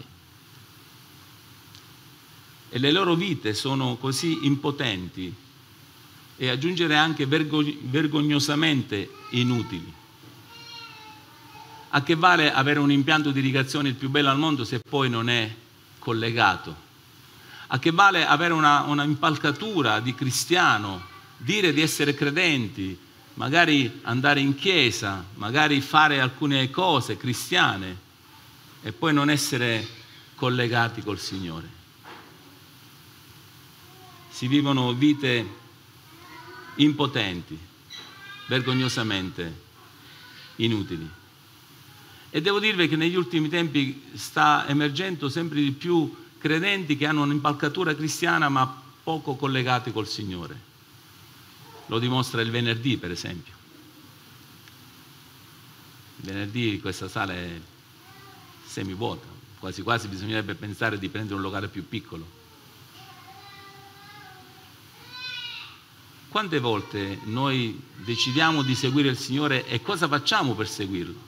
E le loro vite sono così impotenti e aggiungere anche vergog- vergognosamente inutili. A che vale avere un impianto di irrigazione il più bello al mondo se poi non è collegato? A che vale avere una, una impalcatura di cristiano, dire di essere credenti, magari andare in chiesa, magari fare alcune cose cristiane e poi non essere collegati col Signore? Si vivono vite impotenti, vergognosamente inutili. E devo dirvi che negli ultimi tempi sta emergendo sempre di più credenti che hanno un'impalcatura cristiana ma poco collegati col Signore. Lo dimostra il venerdì, per esempio. Il venerdì questa sala è semivuota, quasi quasi bisognerebbe pensare di prendere un locale più piccolo. Quante volte noi decidiamo di seguire il Signore e cosa facciamo per seguirlo?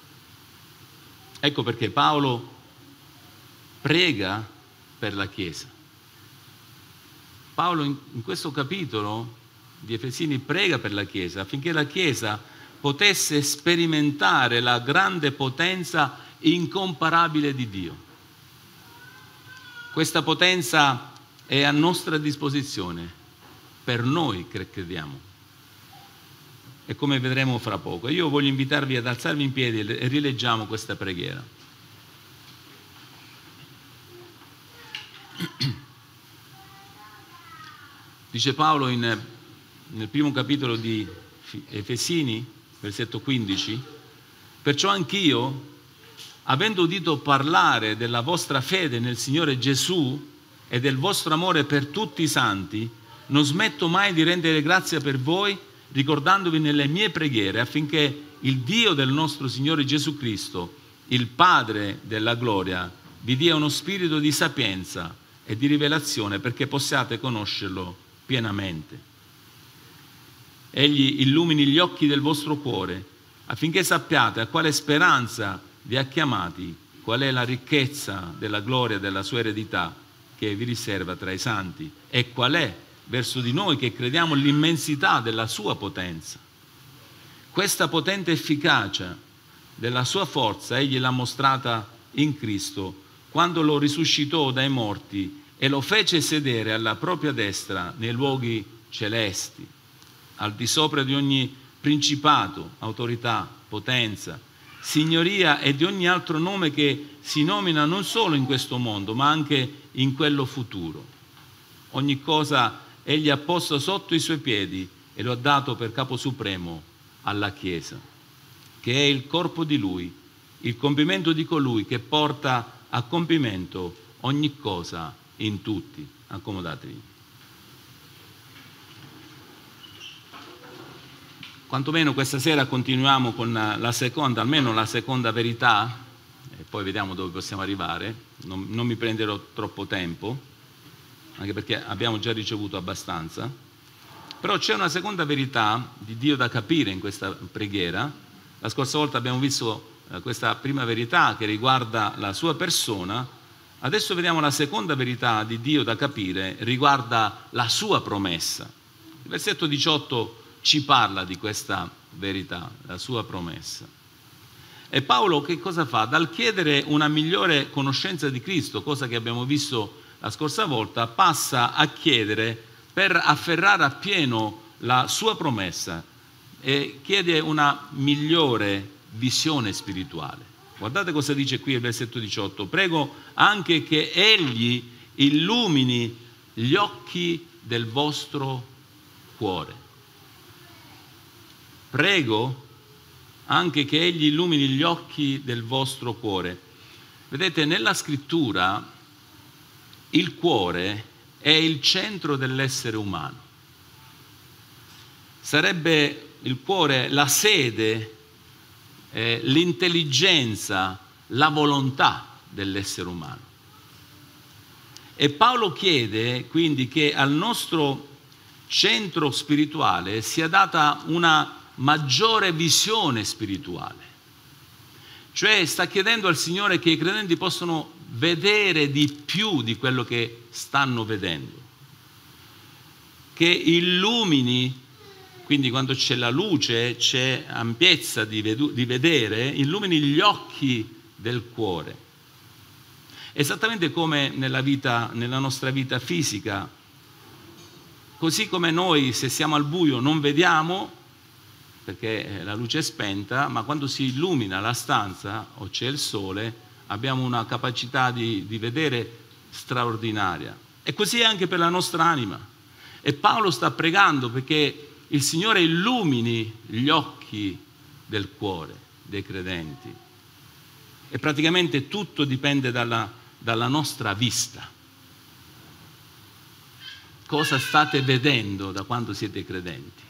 Ecco perché Paolo prega per la Chiesa. Paolo in, in questo capitolo di Efesini prega per la Chiesa affinché la Chiesa potesse sperimentare la grande potenza incomparabile di Dio. Questa potenza è a nostra disposizione per noi che crediamo. E come vedremo fra poco. Io voglio invitarvi ad alzarvi in piedi e rileggiamo questa preghiera. Dice Paolo in, nel primo capitolo di Efesini, versetto quindici, perciò anch'io, avendo udito parlare della vostra fede nel Signore Gesù e del vostro amore per tutti i santi, non smetto mai di rendere grazia per voi, ricordandovi nelle mie preghiere affinché il Dio del nostro Signore Gesù Cristo, il Padre della gloria, vi dia uno spirito di sapienza e di rivelazione perché possiate conoscerlo pienamente. Egli illumini gli occhi del vostro cuore affinché sappiate a quale speranza vi ha chiamati, qual è la ricchezza della gloria della sua eredità che vi riserva tra i santi e qual è verso di noi che crediamo l'immensità della sua potenza. Questa potente efficacia della sua forza egli l'ha mostrata in Cristo quando lo risuscitò dai morti e lo fece sedere alla propria destra nei luoghi celesti, al di sopra di ogni principato, autorità, potenza, signoria e di ogni altro nome che si nomina non solo in questo mondo ma anche in quello futuro. Ogni cosa egli ha posto sotto i suoi piedi e lo ha dato per capo supremo alla Chiesa, che è il corpo di Lui, il compimento di colui che porta a compimento ogni cosa in tutti. Accomodatevi. Quantomeno questa sera continuiamo con la seconda, almeno la seconda verità, e poi vediamo dove possiamo arrivare. Non, non mi prenderò troppo tempo, anche perché abbiamo già ricevuto abbastanza, però c'è una seconda verità di Dio da capire in questa preghiera. La scorsa volta abbiamo visto eh, questa prima verità che riguarda la sua persona, adesso vediamo la seconda verità di Dio da capire, riguarda la sua promessa. Il versetto diciotto ci parla di questa verità, la sua promessa. E Paolo che cosa fa? Dal chiedere una migliore conoscenza di Cristo, cosa che abbiamo visto la scorsa volta, passa a chiedere per afferrare appieno la sua promessa e chiede una migliore visione spirituale. Guardate cosa dice qui il versetto diciotto: prego anche che Egli illumini gli occhi del vostro cuore. Prego anche che Egli illumini gli occhi del vostro cuore. Vedete, nella scrittura il cuore è il centro dell'essere umano. Sarebbe il cuore la sede, eh, l'intelligenza, la volontà dell'essere umano. E Paolo chiede quindi che al nostro centro spirituale sia data una maggiore visione spirituale. Cioè sta chiedendo al Signore che i credenti possano vedere di più di quello che stanno vedendo, che illumini, quindi quando c'è la luce, c'è ampiezza di, vedu- di vedere, illumini gli occhi del cuore. Esattamente come nella vita, nella nostra vita fisica, così come noi se siamo al buio non vediamo, perché la luce è spenta, ma quando si illumina la stanza o c'è il sole, abbiamo una capacità di, di vedere straordinaria. E così è anche per la nostra anima. E Paolo sta pregando perché il Signore illumini gli occhi del cuore dei credenti. E praticamente tutto dipende dalla, dalla nostra vista. Cosa state vedendo da quando siete credenti?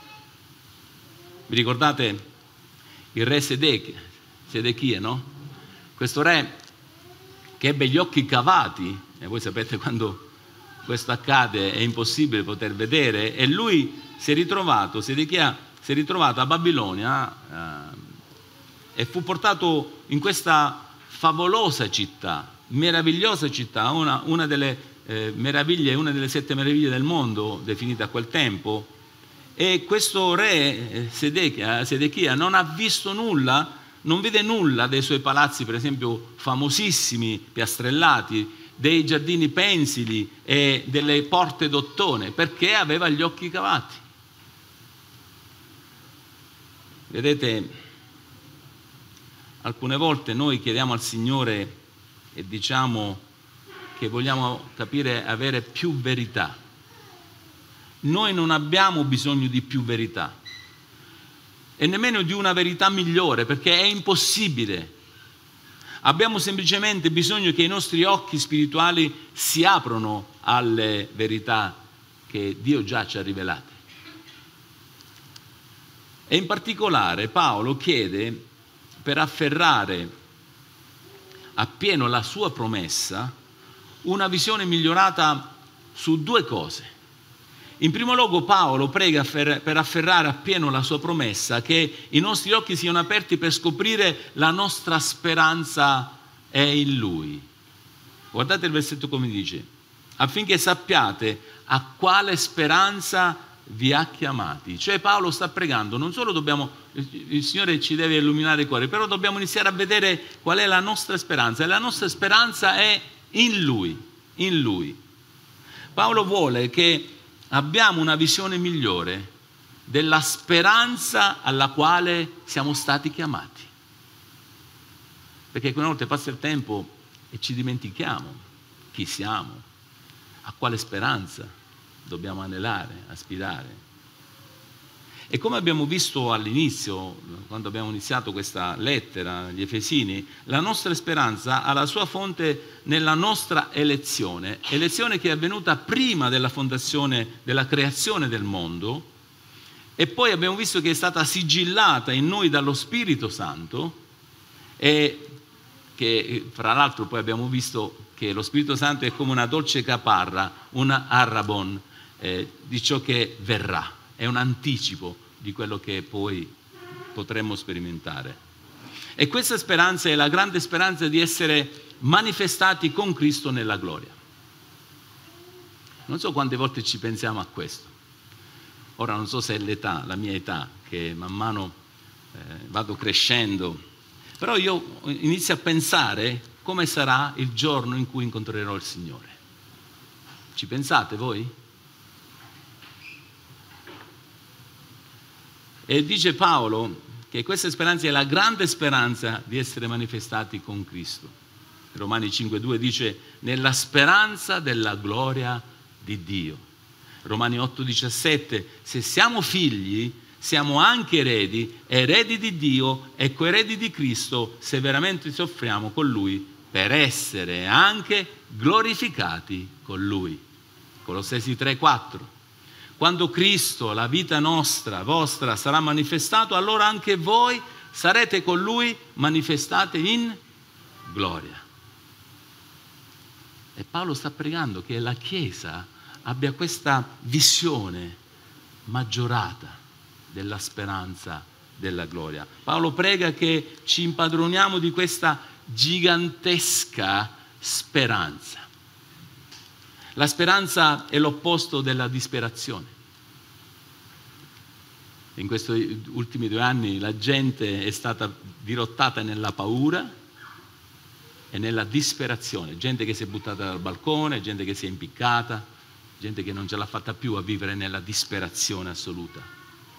Vi ricordate il re Sedechia, Sedechia, no? Questo re che ebbe gli occhi cavati, e voi sapete quando questo accade è impossibile poter vedere, e lui si è ritrovato, Sedechia si è ritrovato a Babilonia eh, e fu portato in questa favolosa città, meravigliosa città, una, una delle eh, meraviglie, una delle sette meraviglie del mondo, definita a quel tempo. E questo re Sedechia, Sedechia non ha visto nulla, non vede nulla dei suoi palazzi, per esempio, famosissimi, piastrellati, dei giardini pensili e delle porte d'ottone, perché aveva gli occhi cavati. Vedete, alcune volte noi chiediamo al Signore e diciamo che vogliamo capire, avere più verità. Noi non abbiamo bisogno di più verità e nemmeno di una verità migliore, perché è impossibile. Abbiamo semplicemente bisogno che i nostri occhi spirituali si aprono alle verità che Dio già ci ha rivelate. E in particolare Paolo chiede, per afferrare appieno la sua promessa, una visione migliorata su due cose. In primo luogo Paolo prega per afferrare appieno la sua promessa, che i nostri occhi siano aperti per scoprire la nostra speranza è in Lui. Guardate il versetto come dice: affinché sappiate a quale speranza vi ha chiamati. Cioè Paolo sta pregando, non solo dobbiamo, il Signore ci deve illuminare il cuore, però dobbiamo iniziare a vedere qual è la nostra speranza, e la nostra speranza è in Lui, in Lui. Paolo vuole che abbiamo una visione migliore della speranza alla quale siamo stati chiamati. Perché quelle volte passa il tempo e ci dimentichiamo chi siamo, a quale speranza dobbiamo anelare, aspirare. E come abbiamo visto all'inizio, quando abbiamo iniziato questa lettera agli Efesini, la nostra speranza ha la sua fonte nella nostra elezione, elezione che è avvenuta prima della fondazione, della creazione del mondo, e poi abbiamo visto che è stata sigillata in noi dallo Spirito Santo, e che fra l'altro poi abbiamo visto che lo Spirito Santo è come una dolce caparra, una arrabon eh, di ciò che verrà, è un anticipo di quello che poi potremmo sperimentare. E questa speranza è la grande speranza di essere manifestati con Cristo nella gloria. Non so quante volte ci pensiamo a questo. Ora non so se è l'età, la mia età, che man mano eh, vado crescendo, Però io inizio a pensare come sarà il giorno in cui incontrerò il Signore. Ci pensate voi? E dice Paolo che questa speranza è la grande speranza di essere manifestati con Cristo. Romani cinque due dice nella speranza della gloria di Dio. Romani otto diciassette, se siamo figli siamo anche eredi, eredi di Dio e coeredi di Cristo se veramente soffriamo con Lui per essere anche glorificati con Lui. Colossesi tre quattro. Quando Cristo, la vita nostra, vostra, sarà manifestato, allora anche voi sarete con Lui manifestati in gloria. E Paolo sta pregando che la Chiesa abbia questa visione maggiorata della speranza della gloria. Paolo prega che ci impadroniamo di questa gigantesca speranza. La speranza è l'opposto della disperazione. In questi ultimi due anni la gente è stata dirottata nella paura e nella disperazione. Gente che si è buttata dal balcone, gente che si è impiccata, gente che non ce l'ha fatta più a vivere nella disperazione assoluta.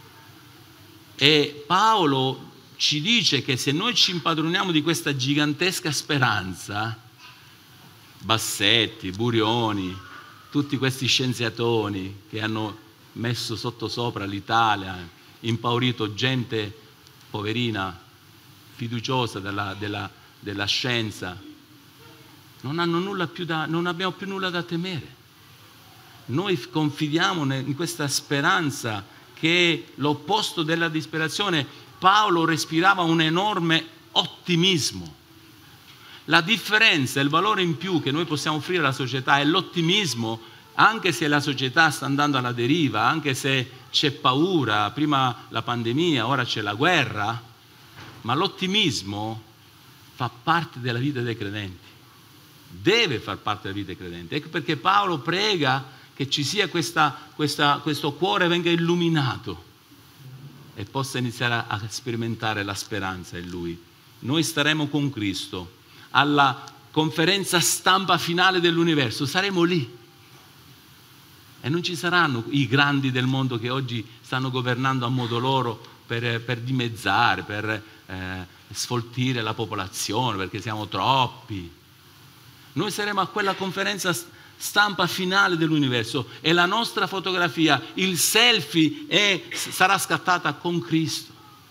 E Paolo ci dice che se noi ci impadroniamo di questa gigantesca speranza, Bassetti, Burioni, tutti questi scienziatoni che hanno messo sottosopra l'Italia, impaurito gente poverina, fiduciosa della, della, della scienza, non hanno nulla più da, non abbiamo più nulla da temere. Noi confidiamo in questa speranza che è l'opposto della disperazione. Paolo respirava un enorme ottimismo. La differenza, il valore in più che noi possiamo offrire alla società è l'ottimismo, anche se la società sta andando alla deriva, anche se c'è paura, prima la pandemia, ora c'è la guerra, ma l'ottimismo fa parte della vita dei credenti, deve far parte della vita dei credenti. Ecco perché Paolo prega che ci sia questa, questa, questo cuore venga illuminato e possa iniziare a sperimentare la speranza in Lui. Noi staremo con Cristo alla conferenza stampa finale dell'universo, saremo lì e non ci saranno i grandi del mondo che oggi stanno governando a modo loro per, per dimezzare, per eh, sfoltire la popolazione perché siamo troppi. Noi saremo a quella conferenza stampa finale dell'universo e la nostra fotografia, il selfie è, sarà scattata con Cristo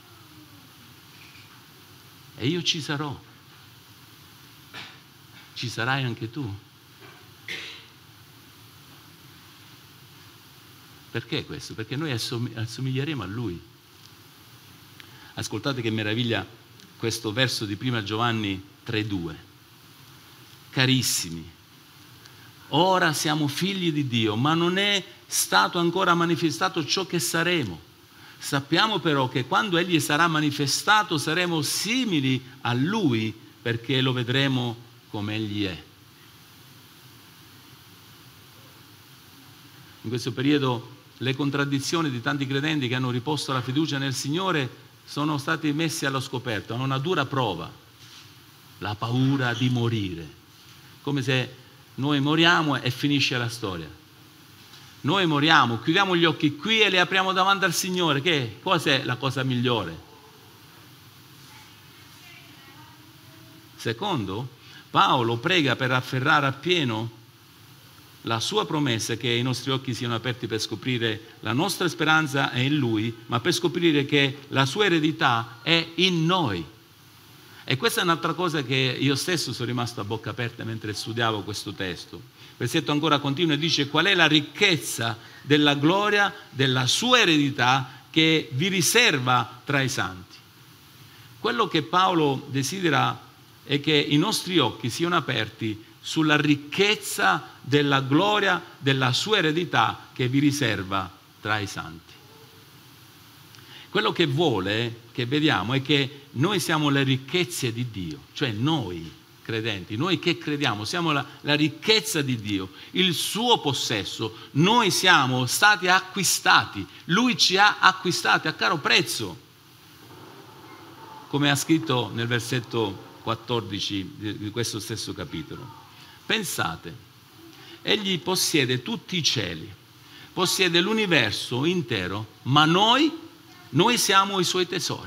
e io ci sarò. Ci sarai anche tu? Perché questo? Perché noi assomiglieremo a Lui. Ascoltate che meraviglia questo verso di prima Giovanni tre due. Carissimi, ora siamo figli di Dio, ma non è stato ancora manifestato ciò che saremo. Sappiamo però che quando Egli sarà manifestato saremo simili a Lui perché lo vedremo come Egli è. In questo periodo le contraddizioni di tanti credenti che hanno riposto la fiducia nel Signore sono state messe allo scoperto, hanno una dura prova, la paura di morire, come se noi moriamo e finisce la storia. Noi moriamo, chiudiamo gli occhi qui e li apriamo davanti al Signore, che cos'è la cosa migliore? Secondo, Paolo prega per afferrare appieno la sua promessa che i nostri occhi siano aperti per scoprire la nostra speranza è in Lui, ma per scoprire che la sua eredità è in noi. E questa è un'altra cosa che io stesso sono rimasto a bocca aperta mentre studiavo questo testo. Il versetto ancora continua e dice: qual è la ricchezza della gloria della sua eredità che vi riserva tra i santi? Quello che Paolo desidera è che i nostri occhi siano aperti sulla ricchezza della gloria della sua eredità che vi riserva tra i santi. Quello che vuole, che vediamo, è che noi siamo le ricchezze di Dio, cioè noi credenti, noi che crediamo, siamo la, la ricchezza di Dio, il suo possesso. Noi siamo stati acquistati, Lui ci ha acquistati a caro prezzo. come ha scritto nel versetto quattordici di questo stesso capitolo. Pensate, egli possiede tutti i cieli, possiede l'universo intero, ma noi, noi siamo i suoi tesori.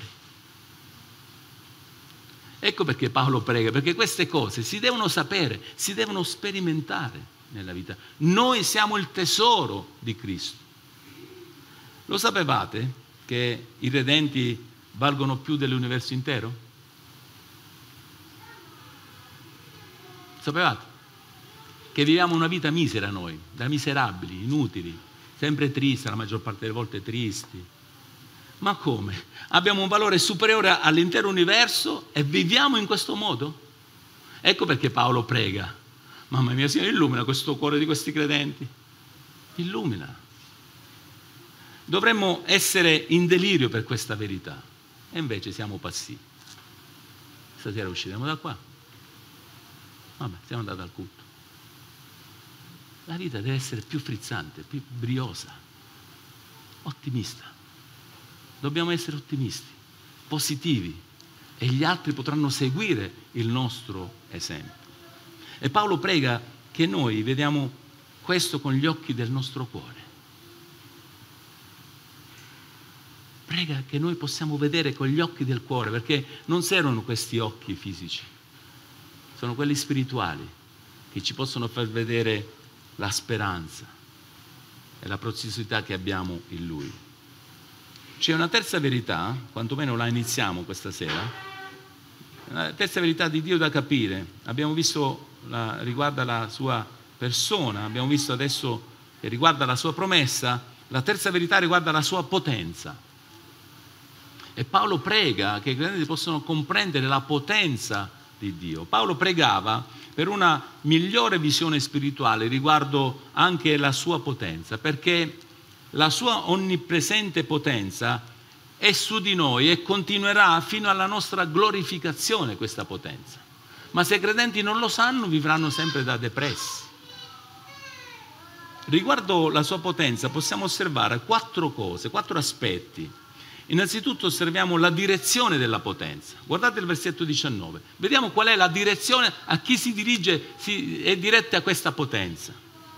Ecco perché Paolo prega, perché queste cose si devono sapere, si devono sperimentare nella vita. Noi siamo il tesoro di Cristo. Lo sapevate che i redenti valgono più dell'universo intero? Sapevate? Che viviamo una vita misera noi, da miserabili, inutili, sempre tristi, la maggior parte delle volte tristi. Ma come? Abbiamo un valore superiore all'intero universo e viviamo in questo modo? Ecco perché Paolo prega. Mamma mia, Signore, illumina questo cuore di questi credenti. Illumina. Dovremmo essere in delirio per questa verità e invece siamo passivi. Stasera usciremo da qua. Vabbè, siamo andati al culto. La vita deve essere più frizzante, più briosa, ottimista. Dobbiamo essere ottimisti, positivi, e gli altri potranno seguire il nostro esempio. E Paolo prega che noi vediamo questo con gli occhi del nostro cuore. Prega che noi possiamo vedere con gli occhi del cuore, perché non servono questi occhi fisici, sono quelli spirituali che ci possono far vedere la speranza e la preziosità che abbiamo in Lui. C'è una terza verità, quantomeno la iniziamo questa sera, una terza verità di Dio da capire. Abbiamo visto, la, riguarda la sua persona, abbiamo visto adesso che riguarda la sua promessa, la terza verità riguarda la sua potenza. E Paolo prega che i credenti possano comprendere la potenza di Dio. Paolo pregava per una migliore visione spirituale riguardo anche la sua potenza, perché la sua onnipresente potenza è su di noi e continuerà fino alla nostra glorificazione questa potenza. Ma se i credenti non lo sanno, vivranno sempre da depressi. Riguardo la sua potenza possiamo osservare quattro cose, quattro aspetti. Innanzitutto osserviamo la direzione della potenza. Guardate il versetto diciannove. Vediamo qual è la direzione, a chi si dirige, si, è diretta questa potenza.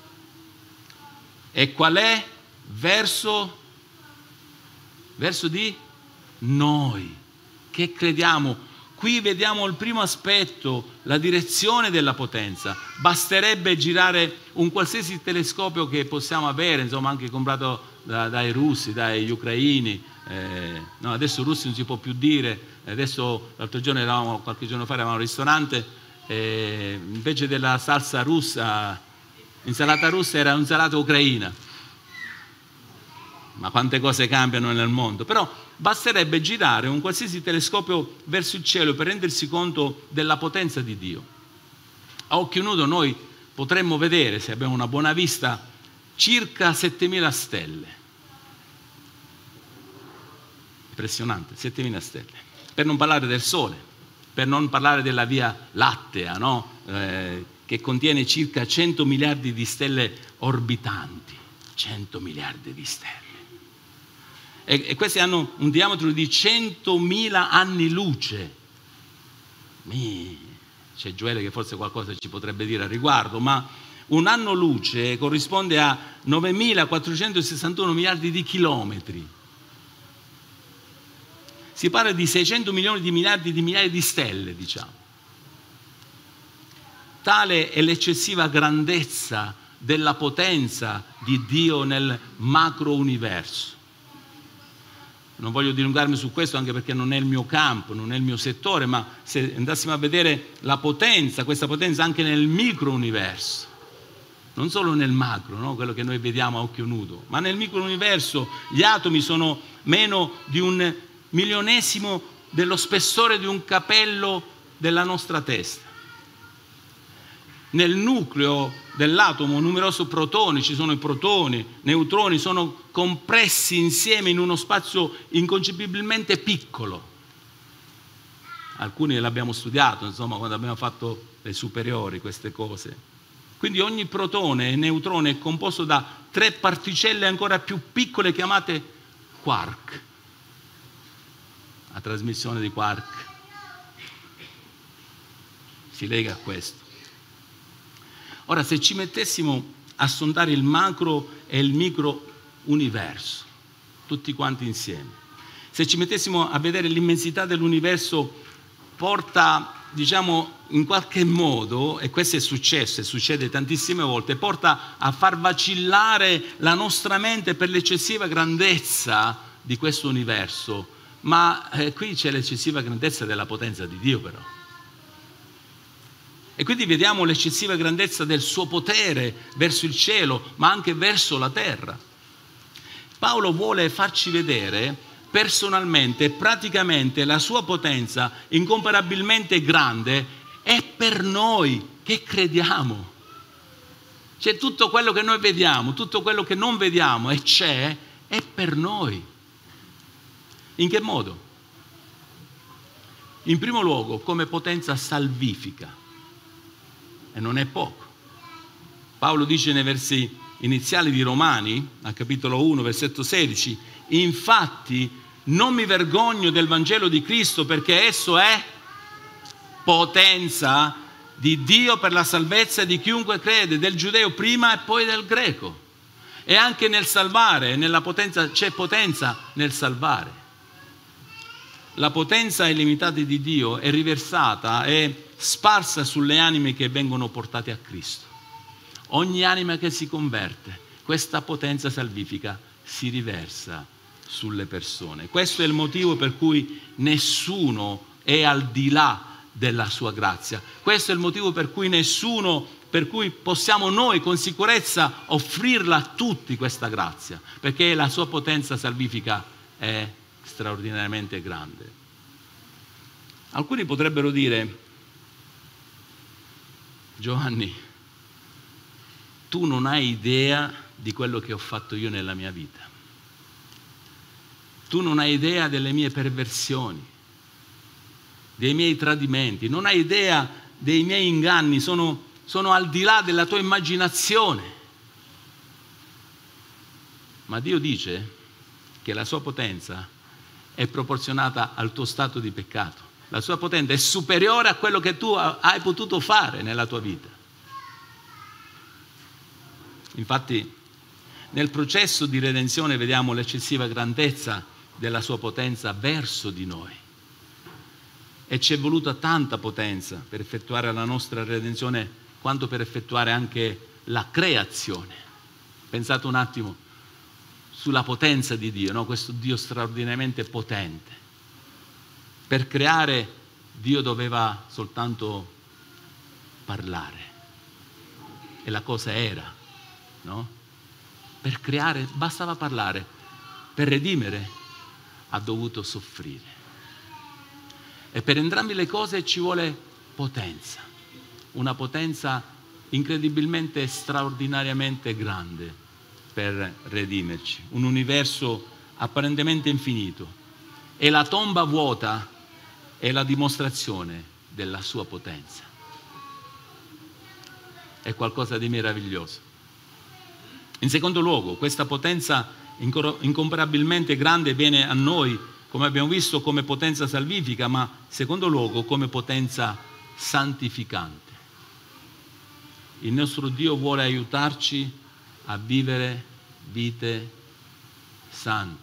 E qual è? Verso, verso di noi, che crediamo. Qui vediamo il primo aspetto, la direzione della potenza. Basterebbe girare un qualsiasi telescopio che possiamo avere, insomma anche comprato da, dai russi, dagli ucraini. Eh, no, adesso russi non si può più dire. Adesso l'altro giorno eravamo, qualche giorno fa eravamo a un ristorante, eh, invece della salsa russa, insalata russa, era un'insalata ucraina. Ma quante cose cambiano nel mondo. Però basterebbe girare un qualsiasi telescopio verso il cielo per rendersi conto della potenza di Dio. A occhio nudo noi potremmo vedere, se abbiamo una buona vista, circa settemila stelle. Impressionante, settemila stelle. Per non parlare del Sole, per non parlare della Via Lattea, no? eh, che contiene circa cento miliardi di stelle orbitanti. cento miliardi di stelle. E, e questi hanno un diametro di centomila anni luce. Mi, c'è Gioele che forse qualcosa ci potrebbe dire a riguardo, ma un anno luce corrisponde a novemilaquattrocentosessantuno miliardi di chilometri. Si parla di seicento milioni di miliardi di migliaia di stelle, diciamo. Tale è l'eccessiva grandezza della potenza di Dio nel macro universo. Non voglio dilungarmi su questo anche perché non è il mio campo, non è il mio settore, ma se andassimo a vedere la potenza, questa potenza anche nel micro universo, non solo nel macro, no? Quello che noi vediamo a occhio nudo, ma nel micro universo gli atomi sono meno di un milionesimo dello spessore di un capello della nostra testa. Nel nucleo dell'atomo numerosi protoni, ci sono i protoni, neutroni, sono compressi insieme in uno spazio inconcepibilmente piccolo. Alcuni l'abbiamo studiato, insomma, quando abbiamo fatto le superiori, queste cose. Quindi ogni protone e neutrone è composto da tre particelle ancora più piccole chiamate quark. la trasmissione di quark si lega a questo. Ora, se ci mettessimo a sondare il macro e il micro universo, tutti quanti insieme, se ci mettessimo a vedere l'immensità dell'universo, porta, diciamo, in qualche modo, e questo è successo e succede tantissime volte, porta a far vacillare la nostra mente per l'eccessiva grandezza di questo universo, ma eh, qui c'è l'eccessiva grandezza della potenza di Dio però. E quindi vediamo l'eccessiva grandezza del suo potere verso il cielo, ma anche verso la terra. Paolo vuole farci vedere personalmente e praticamente la sua potenza incomparabilmente grande è per noi che crediamo. C'è tutto quello che noi vediamo, tutto quello che non vediamo e c'è, è per noi. In che modo? In primo luogo, come potenza salvifica. E non è poco. Paolo dice nei versi iniziali di Romani, al capitolo uno, versetto sedici, infatti non mi vergogno del Vangelo di Cristo perché esso è potenza di Dio per la salvezza di chiunque crede, del giudeo prima e poi del greco. E anche nel salvare, nella potenza, c'è potenza nel salvare. La potenza illimitata di Dio è riversata, è sparsa sulle anime che vengono portate a Cristo. Ogni anima che si converte, questa potenza salvifica si riversa sulle persone. Questo è il motivo per cui nessuno è al di là della sua grazia. Questo è il motivo per cui nessuno, per cui possiamo noi con sicurezza offrirla a tutti questa grazia, perché la sua potenza salvifica è straordinariamente grande. Alcuni potrebbero dire: Giovanni, tu non hai idea di quello che ho fatto io nella mia vita. Tu non hai idea delle mie perversioni, dei miei tradimenti, non hai idea dei miei inganni, sono, sono al di là della tua immaginazione. Ma Dio dice che la sua potenza è proporzionata al tuo stato di peccato. La sua potenza è superiore a quello che tu hai potuto fare nella tua vita. Infatti, nel processo di redenzione vediamo l'eccessiva grandezza della sua potenza verso di noi. E ci è voluta tanta potenza per effettuare la nostra redenzione, quanto per effettuare anche la creazione. Pensate un attimo sulla potenza di Dio, no? Questo Dio straordinariamente potente. Per creare Dio doveva soltanto parlare e la cosa era, no? Per creare bastava parlare, per redimere ha dovuto soffrire. E per entrambe le cose ci vuole potenza, una potenza incredibilmente, straordinariamente grande per redimerci, un universo apparentemente infinito. E la tomba vuota è la dimostrazione della sua potenza. È qualcosa di meraviglioso. In secondo luogo, questa potenza incomparabilmente grande viene a noi, come abbiamo visto, come potenza salvifica, ma in secondo luogo come potenza santificante. Il nostro Dio vuole aiutarci a vivere vite sante,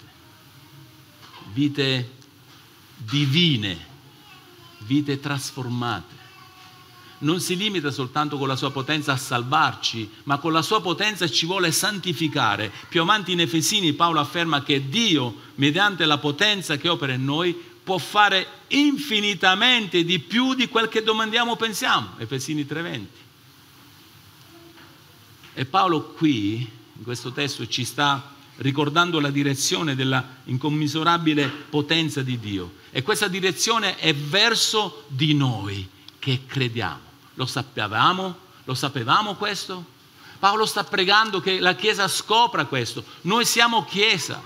vite divine, vite trasformate. Non si limita soltanto con la sua potenza a salvarci, ma con la sua potenza ci vuole santificare. Più avanti in Efesini Paolo afferma che Dio, mediante la potenza che opera in noi, può fare infinitamente di più di quel che domandiamo o pensiamo. Efesini tre venti. E Paolo qui, in questo testo, ci sta ricordando la direzione della incommisurabile potenza di Dio. E questa direzione è verso di noi che crediamo. Lo sapevamo? Lo sapevamo questo? Paolo sta pregando che la Chiesa scopra questo. Noi siamo Chiesa.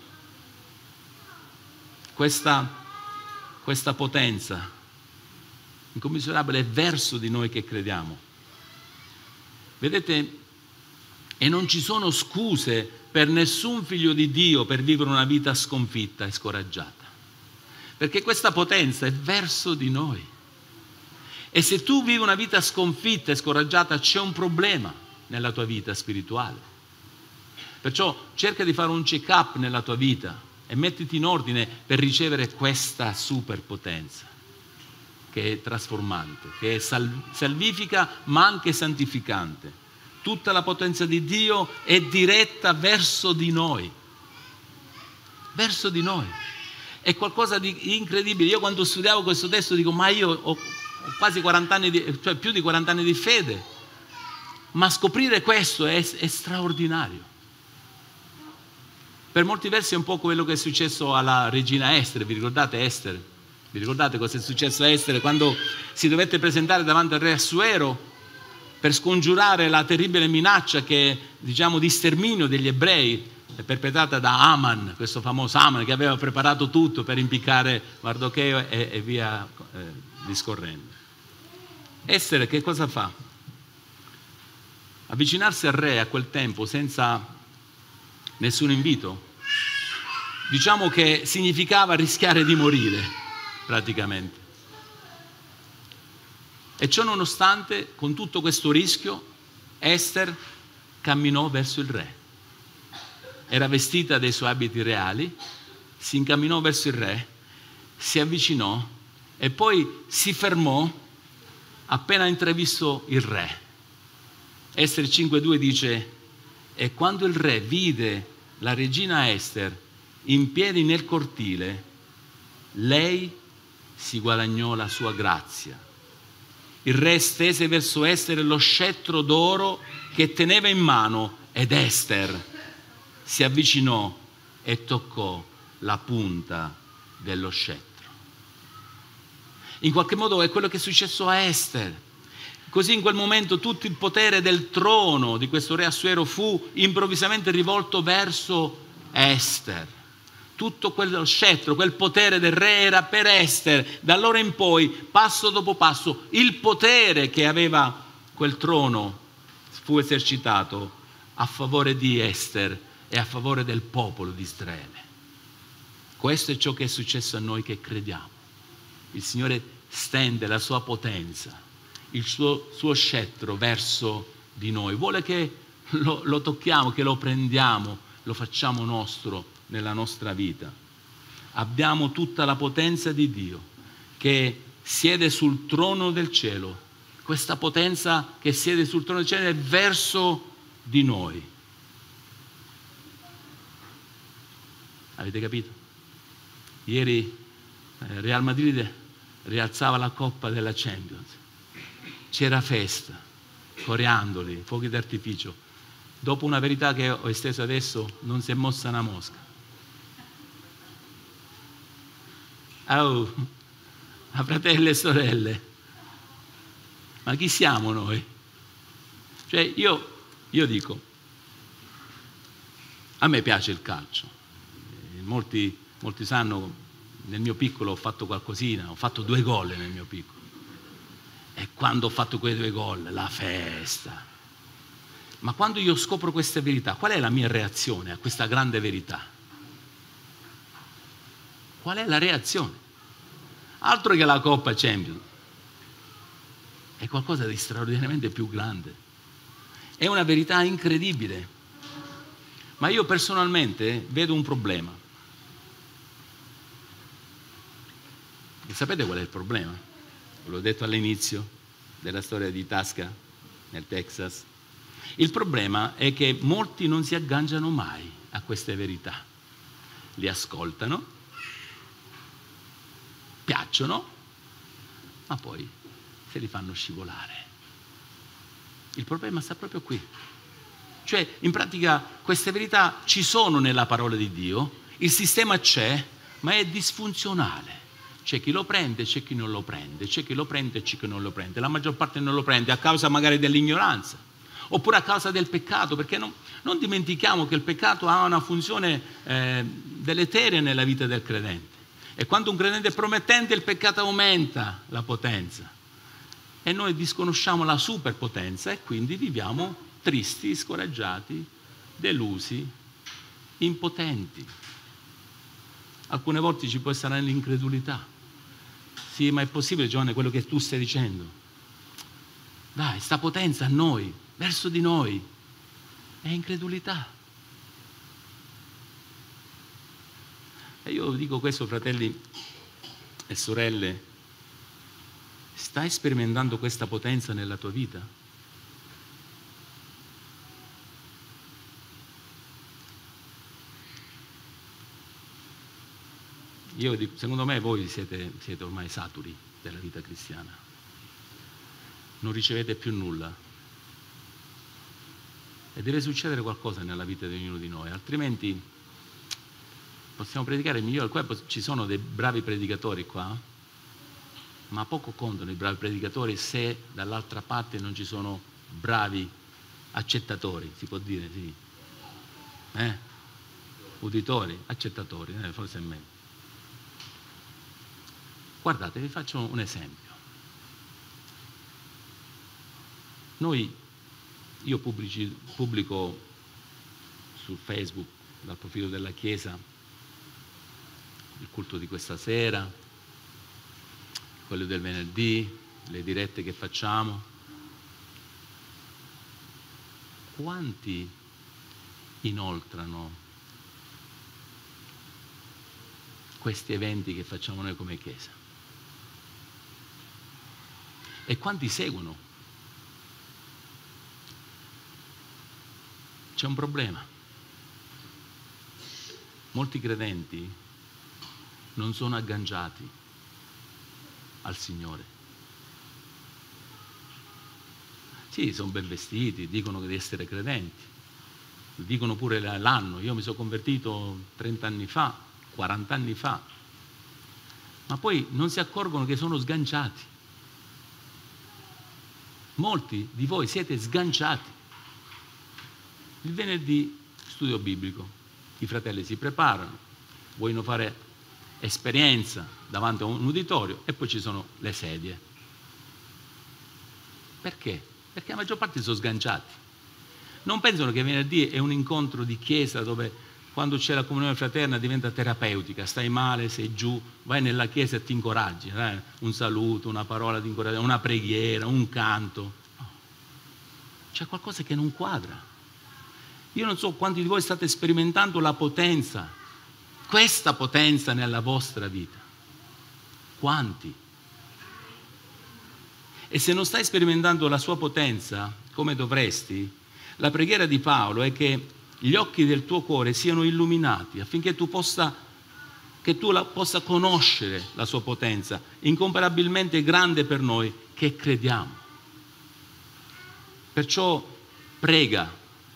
Questa, questa potenza incommisurabile è verso di noi che crediamo. Vedete, e non ci sono scuse per nessun figlio di Dio per vivere una vita sconfitta e scoraggiata. perché questa potenza è verso di noi. E se tu vivi una vita sconfitta e scoraggiata, c'è un problema nella tua vita spirituale. Perciò cerca di fare un check-up nella tua vita e mettiti in ordine per ricevere questa superpotenza, che è trasformante, che è sal- salvifica ma anche santificante. Tutta la potenza di Dio è diretta verso di noi. Verso di noi. È qualcosa di incredibile. Io quando studiavo questo testo dico, ma io ho, ho quasi quaranta anni, di, cioè più di quaranta anni di fede, ma scoprire questo è, è straordinario. Per molti versi è un po' quello che è successo alla regina Ester. Vi ricordate Ester? Vi ricordate cosa è successo a Ester quando si dovette presentare davanti al re Assuero per scongiurare la terribile minaccia che, diciamo, di sterminio degli ebrei perpetrata da Aman, questo famoso Aman che aveva preparato tutto per impiccare Mardocheo e, e via eh, discorrendo. Ester che cosa fa? Avvicinarsi al re a quel tempo senza nessun invito, diciamo che significava rischiare di morire praticamente. E ciò nonostante, con tutto questo rischio, Ester camminò verso il re. Era vestita dei suoi abiti reali, si incamminò verso il re, si avvicinò e poi si fermò appena intravisto il re. Ester cinque due dice: e quando il re vide la regina Ester in piedi nel cortile, lei si guadagnò la sua grazia. Il re stese verso Ester lo scettro d'oro che teneva in mano ed Ester si avvicinò e toccò la punta dello scettro. In qualche modo è quello che è successo a Ester. Così in quel momento tutto il potere del trono di questo re Assuero fu improvvisamente rivolto verso Ester. Tutto quello scettro, quel potere del re era per Ester. Da allora in poi, passo dopo passo, il potere che aveva quel trono fu esercitato a favore di Ester e a favore del popolo di Israele. Questo è ciò che è successo a noi che crediamo. Il Signore stende la sua potenza, il suo, suo scettro verso di noi. Vuole che lo, lo tocchiamo, che lo prendiamo, lo facciamo nostro nella nostra vita. Abbiamo tutta la potenza di Dio che siede sul trono del cielo. Questa potenza che siede sul trono del cielo è verso di noi. Avete capito? Ieri eh, Real Madrid rialzava la coppa della Champions. C'era festa, coriandoli, fuochi d'artificio. Dopo una verità che ho esteso adesso, non si è mossa una mosca. Oh, a fratelli e sorelle, ma chi siamo noi? Cioè io, io dico, a me piace il calcio. Molti, molti sanno, nel mio piccolo ho fatto qualcosina, ho fatto due gol nel mio piccolo. E quando ho fatto quei due gol, la festa. Ma quando io scopro questa verità, qual è la mia reazione a questa grande verità? Qual è la reazione? Altro che la Coppa Champions. È qualcosa di straordinariamente più grande. È una verità incredibile. Ma io personalmente vedo un problema. E sapete qual è il problema? L'ho detto all'inizio della storia di Tasca, nel Texas. Il problema è che molti non si agganciano mai a queste verità. Li ascoltano, piacciono, ma poi se li fanno scivolare. Il problema sta proprio qui. Cioè, in pratica, queste verità ci sono nella parola di Dio, il sistema c'è, ma è disfunzionale. C'è chi lo prende, c'è chi non lo prende, c'è chi lo prende e c'è chi non lo prende. La maggior parte non lo prende a causa magari dell'ignoranza, oppure a causa del peccato, perché non, non dimentichiamo che il peccato ha una funzione eh, deleteria nella vita del credente. E quando un credente è promettente, il peccato aumenta la potenza. E noi disconosciamo la superpotenza e quindi viviamo tristi, scoraggiati, delusi, impotenti. Alcune volte ci può essere l'incredulità. Sì, ma è possibile, Giovanni, quello che tu stai dicendo? Dai, sta potenza a noi, verso di noi, è incredulità. E io dico questo, fratelli e sorelle, stai sperimentando questa potenza nella tua vita? Io dico, secondo me voi siete, siete ormai saturi della vita cristiana, non ricevete più nulla e deve succedere qualcosa nella vita di ognuno di noi, altrimenti possiamo predicare migliore. Qua ci sono dei bravi predicatori qua, ma poco contano i bravi predicatori se dall'altra parte non ci sono bravi accettatori, si può dire, sì, eh? Uditori, accettatori, eh, forse è meglio. Guardate, vi faccio un esempio. Noi, io pubblici, pubblico su Facebook, dal profilo della Chiesa, il culto di questa sera, quello del venerdì, le dirette che facciamo. Quanti inoltrano questi eventi che facciamo noi come Chiesa? E quanti seguono? C'è un problema. Molti credenti non sono agganciati al Signore. Sì, sono ben vestiti, dicono di essere credenti, dicono pure l'anno. Io mi sono convertito trenta anni fa, quaranta anni fa, ma poi non si accorgono che sono sganciati. Molti di voi siete sganciati. Il venerdì studio biblico, i fratelli si preparano, vogliono fare esperienza davanti a un uditorio e poi ci sono le sedie. Perché? Perché la maggior parte sono sganciati. Non pensano che venerdì è un incontro di chiesa dove quando c'è la comunione fraterna diventa terapeutica, stai male, sei giù, vai nella chiesa e ti incoraggi, eh? Un saluto, una parola di incoraggiamento, una preghiera, un canto. No. C'è qualcosa che non quadra. Io non so quanti di voi state sperimentando la potenza, questa potenza nella vostra vita. Quanti? E se non stai sperimentando la sua potenza come dovresti, la preghiera di Paolo è che gli occhi del tuo cuore siano illuminati affinché tu possa, che tu la, possa conoscere la sua potenza, incomparabilmente grande per noi che crediamo. Perciò prega,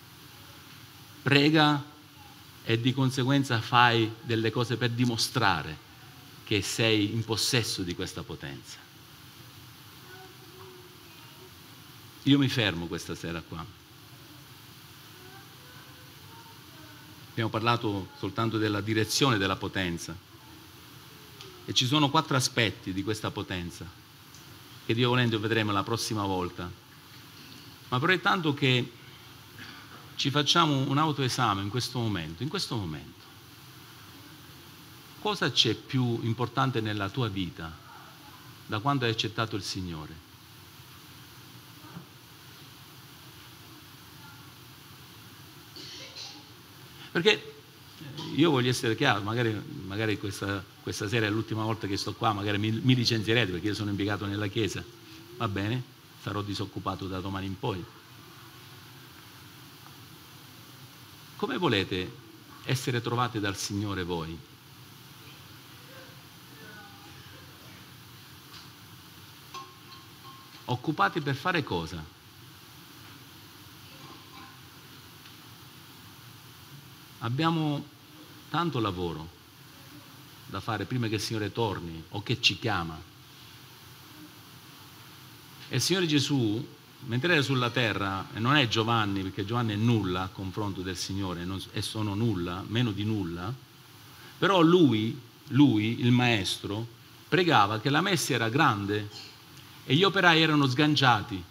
prega e di conseguenza fai delle cose per dimostrare che sei in possesso di questa potenza. Io mi fermo questa sera qua. Abbiamo parlato soltanto della direzione della potenza e ci sono quattro aspetti di questa potenza che Dio volendo vedremo la prossima volta, ma vorrei tanto che ci facciamo un autoesame in questo momento. In questo momento cosa c'è più importante nella tua vita da quando hai accettato il Signore? Perché io voglio essere chiaro, magari, magari questa, questa sera è l'ultima volta che sto qua, magari mi, mi licenzierete perché io sono impiegato nella Chiesa, va bene, sarò disoccupato da domani in poi. Come volete essere trovati dal Signore voi? Occupati per fare cosa? Abbiamo tanto lavoro da fare prima che il Signore torni o che ci chiama. E il Signore Gesù, mentre era sulla terra, e non è Giovanni, perché Giovanni è nulla a confronto del Signore, non, e sono nulla, meno di nulla, però lui, lui, il Maestro, pregava che la messe era grande e gli operai erano sganciati.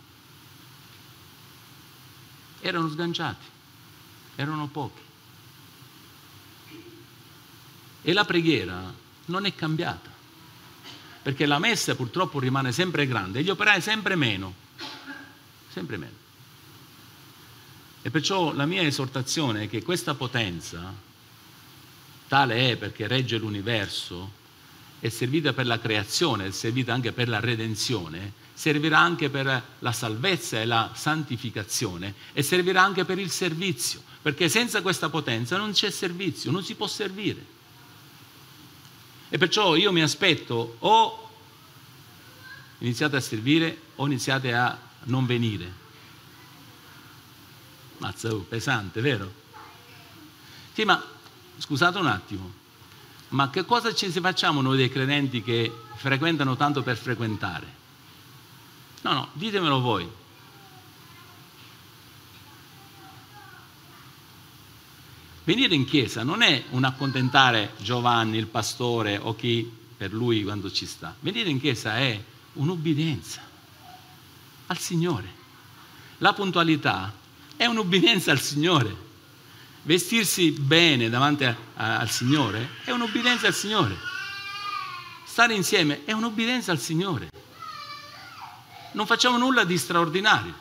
Erano sganciati, erano pochi. E la preghiera non è cambiata, perché la messa purtroppo rimane sempre grande e gli operai sempre meno, sempre meno. E perciò la mia esortazione è che questa potenza, tale è perché regge l'universo, è servita per la creazione, è servita anche per la redenzione, servirà anche per la salvezza e la santificazione e servirà anche per il servizio, perché senza questa potenza non c'è servizio, non si può servire. E perciò io mi aspetto o iniziate a servire o iniziate a non venire. Mazza, oh, pesante, vero? Sì, ma scusate un attimo, ma che cosa ci facciamo noi dei credenti che frequentano tanto per frequentare? No, no, ditemelo voi. Venire in chiesa non è un accontentare Giovanni, il pastore, o chi per lui quando ci sta. Venire in chiesa è un'ubbidienza al Signore. La puntualità è un'ubbidienza al Signore. Vestirsi bene davanti a, a, al Signore è un'ubbidienza al Signore. Stare insieme è un'ubbidienza al Signore. Non facciamo nulla di straordinario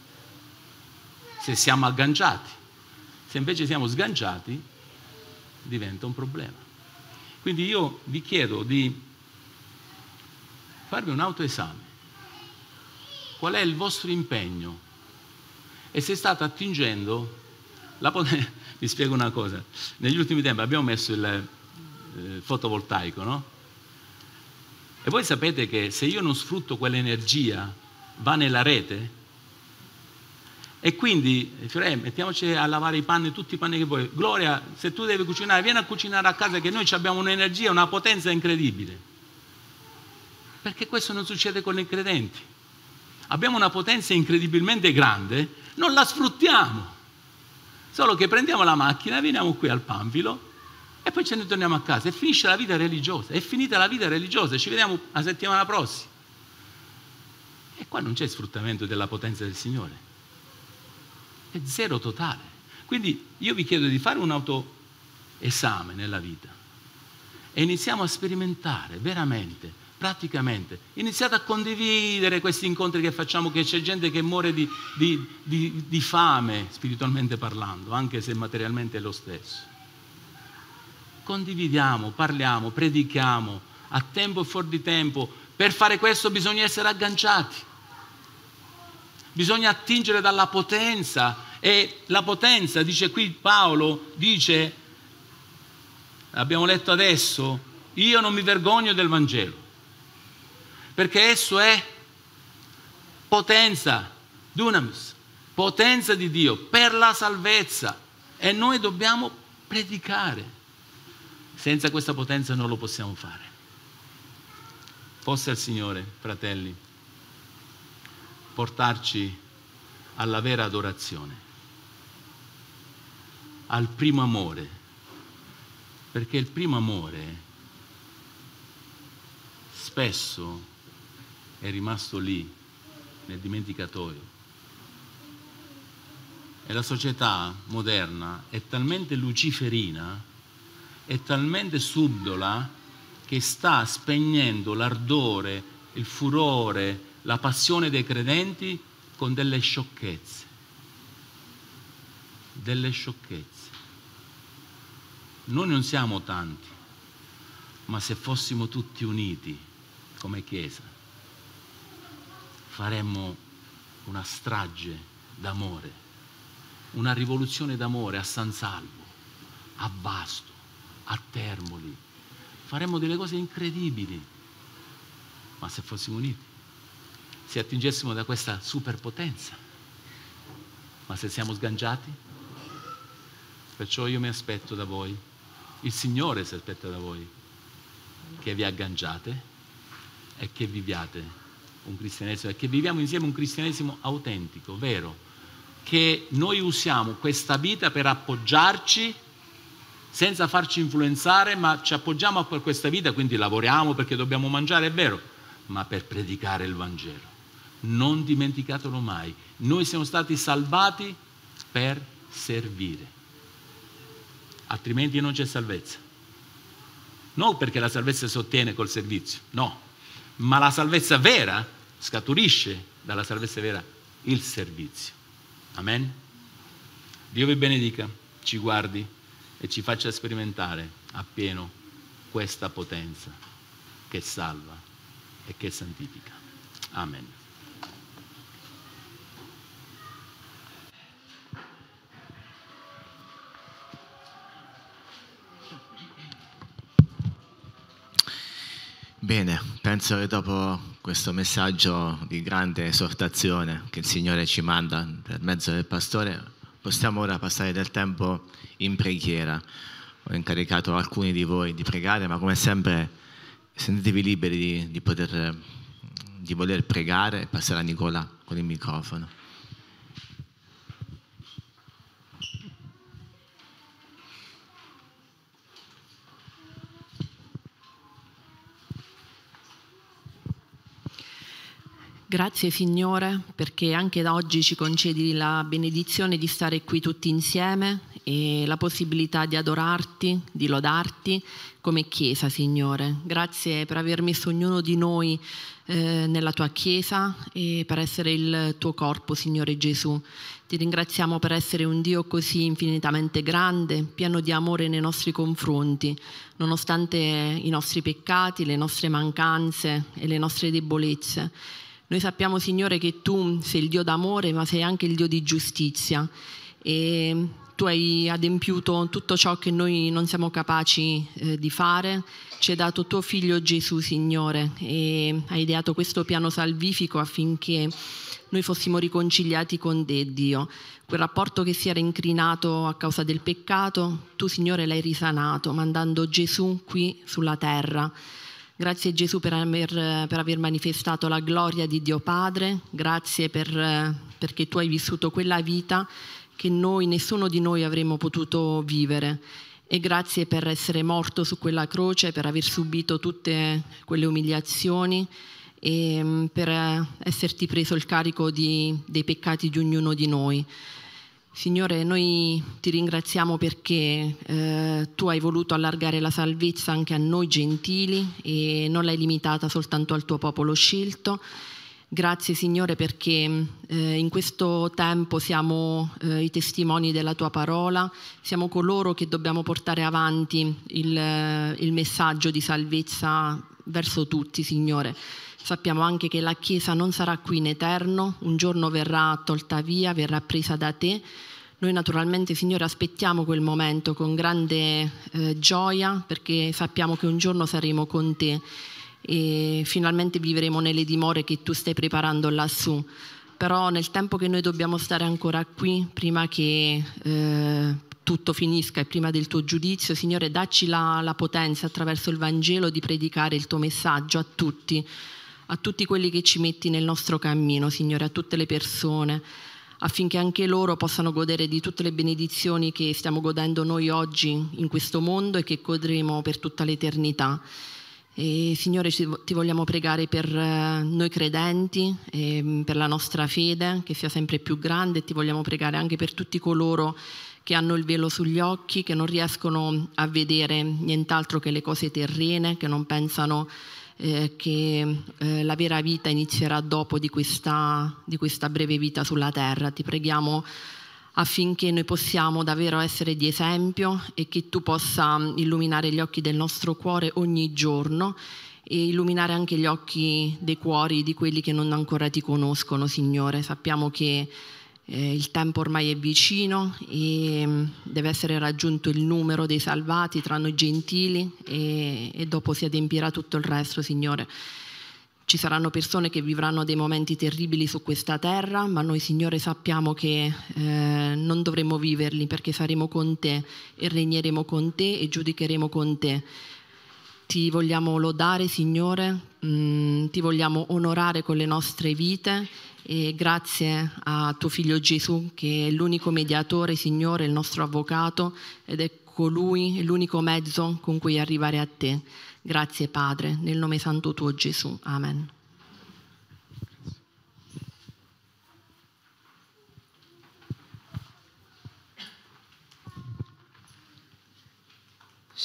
se siamo agganciati. Se invece siamo sganciati, diventa un problema. Quindi io vi chiedo di farvi un autoesame. Qual è il vostro impegno? E se state attingendo la potenza. Vi spiego una cosa. Negli ultimi tempi abbiamo messo il eh, fotovoltaico, no? E voi sapete che se io non sfrutto quell'energia va nella rete? E quindi, cioè, mettiamoci a lavare i panni, tutti i panni che vuoi. Gloria, se tu devi cucinare, vieni a cucinare a casa, che noi abbiamo un'energia, una potenza incredibile. Perché questo non succede con i credenti. Abbiamo una potenza incredibilmente grande, non la sfruttiamo. Solo che prendiamo la macchina, veniamo qui al Panfilo e poi ce ne torniamo a casa. E finisce la vita religiosa. È finita la vita religiosa. Ci vediamo la settimana prossima. E qua non c'è sfruttamento della potenza del Signore. È zero totale. Quindi io vi chiedo di fare un autoesame nella vita e iniziamo a sperimentare veramente, praticamente. Iniziate a condividere questi incontri che facciamo, che c'è gente che muore di, di, di, di fame, spiritualmente parlando, anche se materialmente è lo stesso. Condividiamo, parliamo, predichiamo, a tempo e fuori di tempo. Per fare questo bisogna essere agganciati. Bisogna attingere dalla potenza. E la potenza, dice qui Paolo, dice, abbiamo letto adesso, io non mi vergogno del Vangelo, perché esso è potenza, dunamis, potenza di Dio per la salvezza, e noi dobbiamo predicare. Senza questa potenza non lo possiamo fare. Possa il Signore, fratelli, portarci alla vera adorazione, al primo amore, perché il primo amore spesso è rimasto lì nel dimenticatoio, e la società moderna è talmente luciferina, è talmente subdola, che sta spegnendo l'ardore, il furore, la passione dei credenti con delle sciocchezze, delle sciocchezze. Noi non siamo tanti, ma se fossimo tutti uniti come Chiesa, faremmo una strage d'amore, una rivoluzione d'amore a San Salvo, a Vasto, a Termoli. Faremmo delle cose incredibili, ma se fossimo uniti, se attingessimo da questa superpotenza. Ma se siamo sganciati? Perciò io mi aspetto da voi, il Signore si aspetta da voi, che vi agganciate e che viviate un cristianesimo, e che viviamo insieme un cristianesimo autentico, vero, che noi usiamo questa vita per appoggiarci senza farci influenzare, ma ci appoggiamo a questa vita, quindi lavoriamo perché dobbiamo mangiare, è vero, ma per predicare il Vangelo. Non dimenticatelo mai, noi siamo stati salvati per servire, altrimenti non c'è salvezza. non perché la salvezza si ottiene col servizio, no, ma la salvezza vera scaturisce dalla salvezza vera il servizio. Amen? Dio vi benedica, ci guardi e ci faccia sperimentare appieno questa potenza che salva e che santifica. Amen. Bene, penso che dopo questo messaggio di grande esortazione che il Signore ci manda per mezzo del pastore, possiamo ora passare del tempo in preghiera. Ho incaricato alcuni di voi di pregare, ma come sempre sentitevi liberi di, di, poter, di voler pregare e passare a Nicola con il microfono. Grazie Signore, perché anche da oggi ci concedi la benedizione di stare qui tutti insieme e la possibilità di adorarti, di lodarti come Chiesa, Signore. Grazie per aver messo ognuno di noi eh, nella tua Chiesa e per essere il tuo corpo, Signore Gesù. Ti ringraziamo per essere un Dio così infinitamente grande, pieno di amore nei nostri confronti, nonostante i nostri peccati, le nostre mancanze e le nostre debolezze. Noi sappiamo, Signore, che tu sei il Dio d'amore, ma sei anche il Dio di giustizia e tu hai adempiuto tutto ciò che noi non siamo capaci eh, di fare. Ci hai dato tuo Figlio Gesù, Signore, e hai ideato questo piano salvifico affinché noi fossimo riconciliati con te, Dio. Quel rapporto che si era incrinato a causa del peccato, tu, Signore, l'hai risanato, mandando Gesù qui sulla terra. Grazie Gesù per aver, per aver manifestato la gloria di Dio Padre, grazie per, perché tu hai vissuto quella vita che noi, nessuno di noi avremmo potuto vivere, e grazie per essere morto su quella croce, per aver subito tutte quelle umiliazioni e per esserti preso il carico di, dei peccati di ognuno di noi. Signore, noi ti ringraziamo perché eh, tu hai voluto allargare la salvezza anche a noi gentili e non l'hai limitata soltanto al tuo popolo scelto. Grazie Signore perché eh, in questo tempo siamo eh, i testimoni della tua parola, siamo coloro che dobbiamo portare avanti il, il messaggio di salvezza verso tutti, Signore. Sappiamo anche che la Chiesa non sarà qui in eterno, un giorno verrà tolta via, verrà presa da te. Noi naturalmente, Signore, aspettiamo quel momento con grande eh, gioia, perché sappiamo che un giorno saremo con te e finalmente vivremo nelle dimore che tu stai preparando lassù. Però nel tempo che noi dobbiamo stare ancora qui, prima che eh, tutto finisca e prima del tuo giudizio, Signore, dacci la, la potenza attraverso il Vangelo di predicare il tuo messaggio a tutti, a tutti quelli che ci metti nel nostro cammino, Signore, a tutte le persone, affinché anche loro possano godere di tutte le benedizioni che stiamo godendo noi oggi in questo mondo e che godremo per tutta l'eternità. E, Signore, ti vogliamo pregare per noi credenti, e per la nostra fede, che sia sempre più grande, e ti vogliamo pregare anche per tutti coloro che hanno il velo sugli occhi, che non riescono a vedere nient'altro che le cose terrene, che non pensano Eh, che eh, la vera vita inizierà dopo di questa, di questa breve vita sulla terra. Ti preghiamo affinché noi possiamo davvero essere di esempio e che tu possa illuminare gli occhi del nostro cuore ogni giorno e illuminare anche gli occhi dei cuori di quelli che non ancora ti conoscono, Signore. Sappiamo che Eh, il tempo ormai è vicino e mh, deve essere raggiunto il numero dei salvati tra noi gentili e, e dopo si adempirà tutto il resto, Signore. Ci saranno persone che vivranno dei momenti terribili su questa terra, ma noi, Signore, sappiamo che eh, non dovremo viverli perché saremo con te e regneremo con te e giudicheremo con te. Ti vogliamo lodare, Signore, mh, ti vogliamo onorare con le nostre vite. E grazie a tuo Figlio Gesù, che è l'unico mediatore, Signore, il nostro avvocato, ed è colui, l'unico mezzo con cui arrivare a te. Grazie Padre, nel nome santo tuo Gesù. Amen.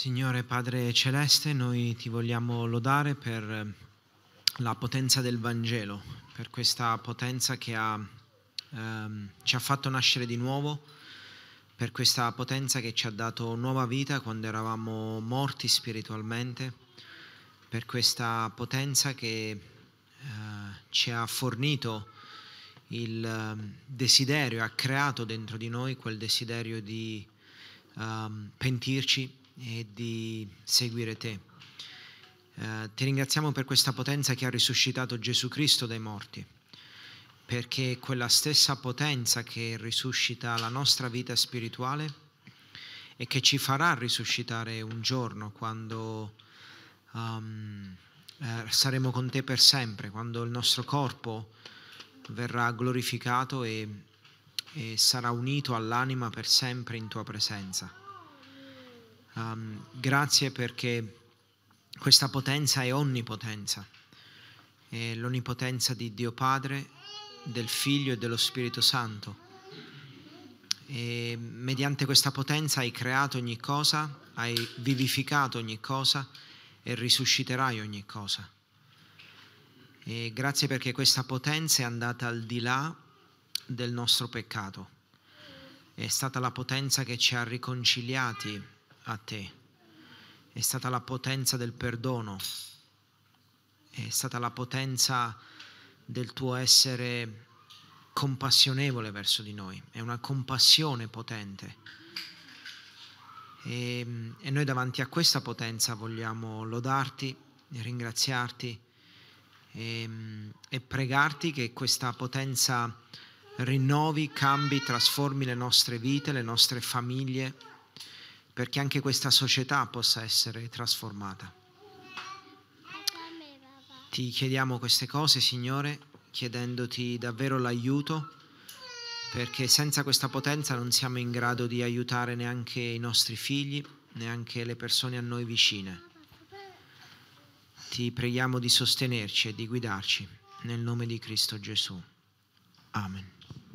Signore Padre Celeste, noi ti vogliamo lodare per la potenza del Vangelo, per questa potenza che ha, ehm, ci ha fatto nascere di nuovo, per questa potenza che ci ha dato nuova vita quando eravamo morti spiritualmente, per questa potenza che eh, ci ha fornito il eh, desiderio, ha creato dentro di noi quel desiderio di eh, pentirci e di seguire te. Eh, ti ringraziamo per questa potenza che ha risuscitato Gesù Cristo dai morti, perché quella stessa potenza che risuscita la nostra vita spirituale e che ci farà risuscitare un giorno quando um, eh, saremo con te per sempre, quando il nostro corpo verrà glorificato e, e sarà unito all'anima per sempre in tua presenza. Um, grazie perché questa potenza è onnipotenza, è l'onnipotenza di Dio Padre, del Figlio e dello Spirito Santo, e mediante questa potenza hai creato ogni cosa, hai vivificato ogni cosa e risusciterai ogni cosa. E grazie perché questa potenza è andata al di là del nostro peccato, è stata la potenza che ci ha riconciliati a te, è stata la potenza del perdono, è stata la potenza del tuo essere compassionevole verso di noi, è una compassione potente e, e noi davanti a questa potenza vogliamo lodarti, ringraziarti e, e pregarti che questa potenza rinnovi, cambi, trasformi le nostre vite, le nostre famiglie, perché anche questa società possa essere trasformata. Ti chiediamo queste cose, Signore, chiedendoti davvero l'aiuto, perché senza questa potenza non siamo in grado di aiutare neanche i nostri figli, neanche le persone a noi vicine. Ti preghiamo di sostenerci e di guidarci, nel nome di Cristo Gesù. Amen.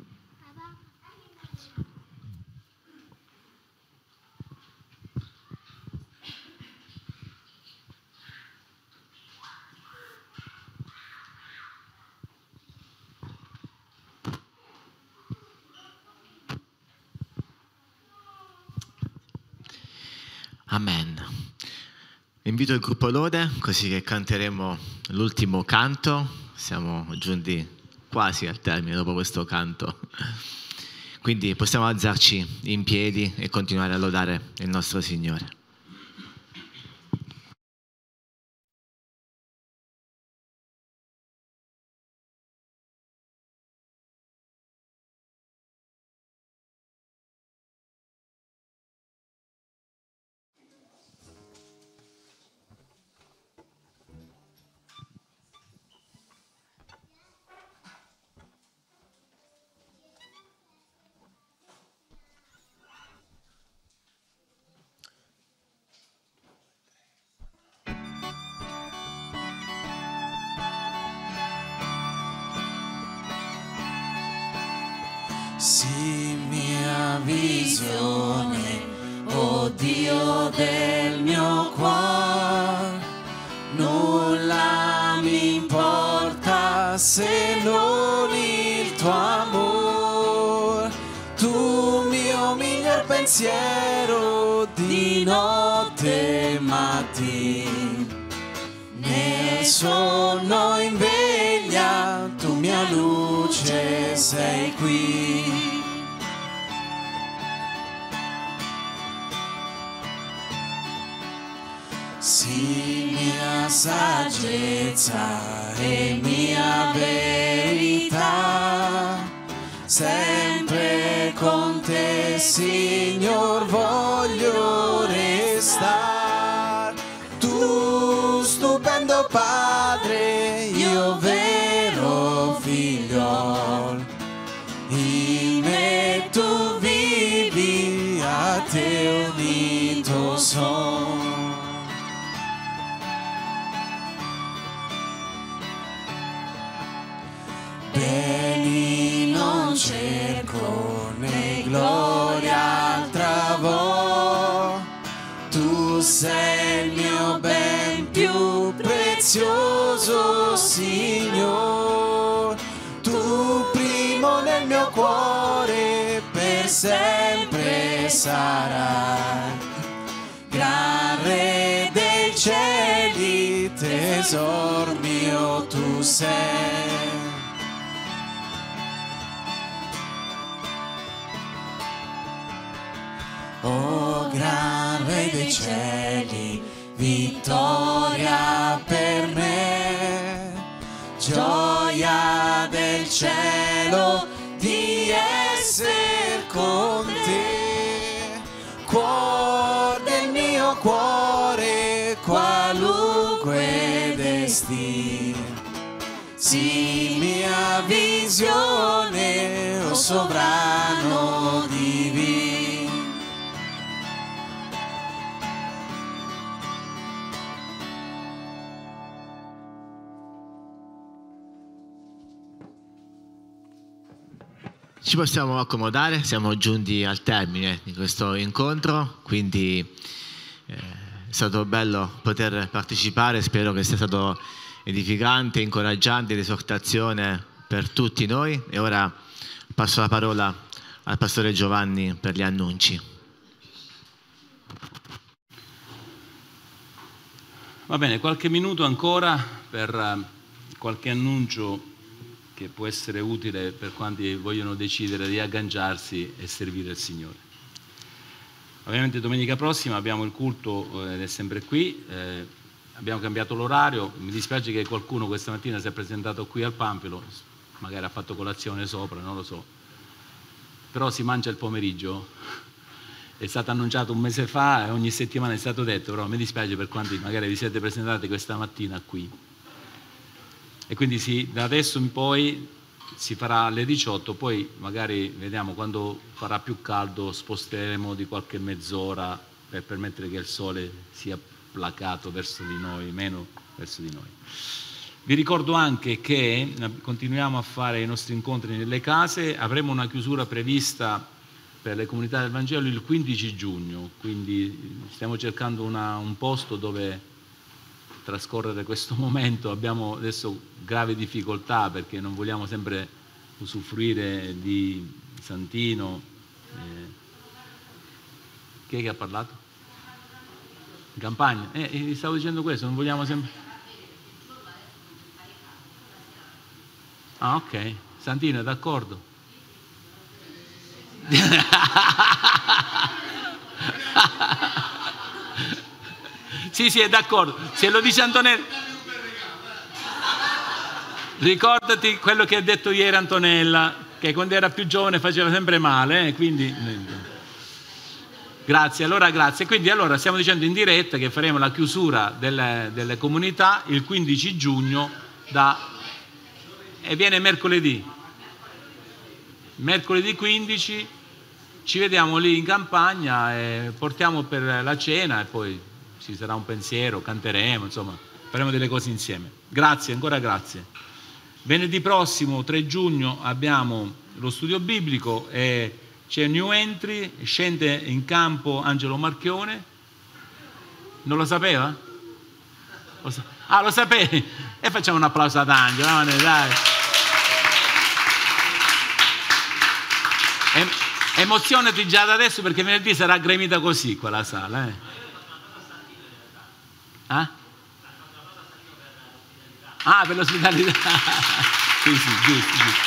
Amen. Invito il gruppo Lode, così che canteremo l'ultimo canto. Siamo giunti quasi al termine dopo questo canto. Quindi possiamo alzarci in piedi e continuare a lodare il nostro Signore. Sii mia visione, oh Dio del mio cuore, nulla mi importa se non il tuo amore, tu mio miglior pensiero di notte e mattina, nel sonno in veglia tu mia luce sei qui. Sii mia saggezza e mia verità, sempre con te, Signor, voglio restar. Tu stupendo Padre, io vero figliol, in me tu vivi, a te unito son. Beni non cerco né gloria altra vo, tu sei mio cuore per sempre sarai. Gran Re dei cieli, tesor mio tu sei. Oh gran Re dei cieli, vittoria per me, gioia del cielo di essere con te. Cuore del mio cuore, qualunque destino, sì mia visione, o sovrano divino. Ci possiamo accomodare, siamo giunti al termine di questo incontro, quindi eh, è stato bello poter partecipare, spero che sia stato edificante, incoraggiante, di esortazione per tutti noi. E ora passo la parola al pastore Giovanni per gli annunci. Va bene, qualche minuto ancora per qualche annuncio che può essere utile per quanti vogliono decidere di agganciarsi e servire il Signore. Ovviamente domenica prossima abbiamo il culto ed è sempre qui, eh, abbiamo cambiato l'orario, mi dispiace che qualcuno questa mattina si è presentato qui al Pampilo, magari ha fatto colazione sopra, non lo so, però si mangia il pomeriggio, è stato annunciato un mese fa e ogni settimana è stato detto, però mi dispiace per quanti magari vi siete presentati questa mattina qui. E quindi sì, da adesso in poi si farà alle diciotto, poi magari vediamo quando farà più caldo sposteremo di qualche mezz'ora per permettere che il sole sia placato verso di noi, meno verso di noi. Vi ricordo anche che continuiamo a fare i nostri incontri nelle case, avremo una chiusura prevista per le comunità del Vangelo il quindici giugno, quindi stiamo cercando una, un posto dove trascorrere questo momento. Abbiamo adesso gravi difficoltà perché non vogliamo sempre usufruire di Santino. Eh, chi è che ha parlato? In campagna? Eh, stavo dicendo questo, non vogliamo sempre... Ah, ok. Santino è d'accordo? Sì, sì, è d'accordo. Se lo dice Antonella, ricordati quello che ha detto ieri Antonella, che quando era più giovane faceva sempre male, eh? Quindi grazie, allora grazie. Quindi allora stiamo dicendo in diretta che faremo la chiusura delle, delle comunità il quindici giugno da, e viene mercoledì. Mercoledì quindici ci vediamo lì in campagna e portiamo per la cena e poi ci sarà un pensiero, canteremo, insomma, faremo delle cose insieme. Grazie, ancora grazie. Venerdì prossimo, tre giugno, abbiamo lo studio biblico e c'è New Entry, scende in campo Angelo Marchione. Non lo sapeva? Lo sa- ah, lo sapevi? E facciamo un applauso ad Angelo, dai. Em- emozionati già da adesso perché venerdì sarà gremita così quella sala, eh? Ah? Ah, per l'ospitalità. Sì, sì, giusto, giusto.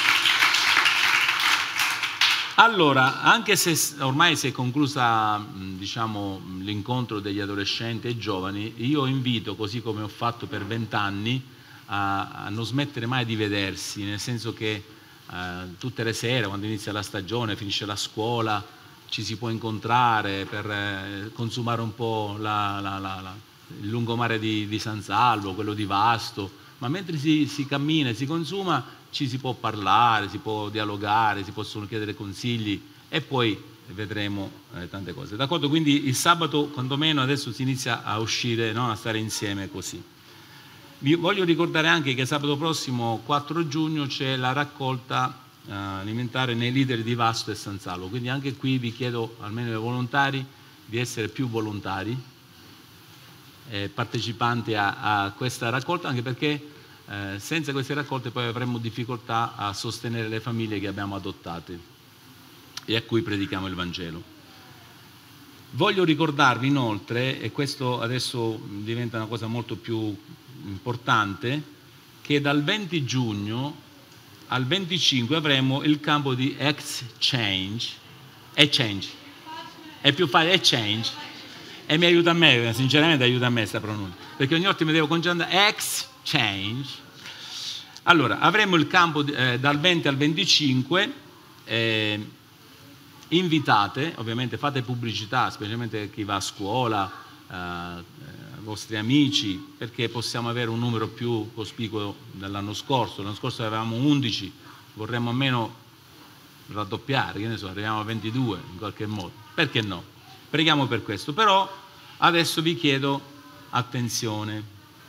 Allora, anche se ormai si è conclusa, diciamo, l'incontro degli adolescenti e giovani, io invito, così come ho fatto per vent'anni, a, a non smettere mai di vedersi, nel senso che eh, tutte le sere, quando inizia la stagione, finisce la scuola, ci si può incontrare per eh, consumare un po' la, la, la, la il lungomare di, di San Salvo, quello di Vasto, ma mentre si, si cammina e si consuma ci si può parlare, si può dialogare, si possono chiedere consigli e poi vedremo eh, tante cose. D'accordo? Quindi il sabato quantomeno adesso si inizia a uscire, no? A stare insieme così. Vi voglio ricordare anche che sabato prossimo quattro giugno c'è la raccolta eh, alimentare nei leader di Vasto e San Salvo, quindi anche qui vi chiedo almeno ai volontari di essere più volontari, Eh, partecipanti a, a questa raccolta, anche perché eh, senza queste raccolte poi avremmo difficoltà a sostenere le famiglie che abbiamo adottate e a cui predichiamo il Vangelo. Voglio ricordarvi inoltre, e questo adesso diventa una cosa molto più importante, che dal venti giugno al venticinque avremo il campo di Exchange, Exchange, è più facile, Exchange, e mi aiuta a me, sinceramente aiuta a me questa pronuncia, perché ogni volta mi devo concentrare, Exchange. Allora, avremo il campo eh, dal venti al venticinque, eh, invitate, ovviamente fate pubblicità, specialmente chi va a scuola, eh, vostri amici, perché possiamo avere un numero più cospicuo dell'anno scorso. L'anno scorso avevamo undici, vorremmo almeno raddoppiare, che ne so, arriviamo a ventidue in qualche modo. Perché no? Preghiamo per questo. Però adesso vi chiedo attenzione.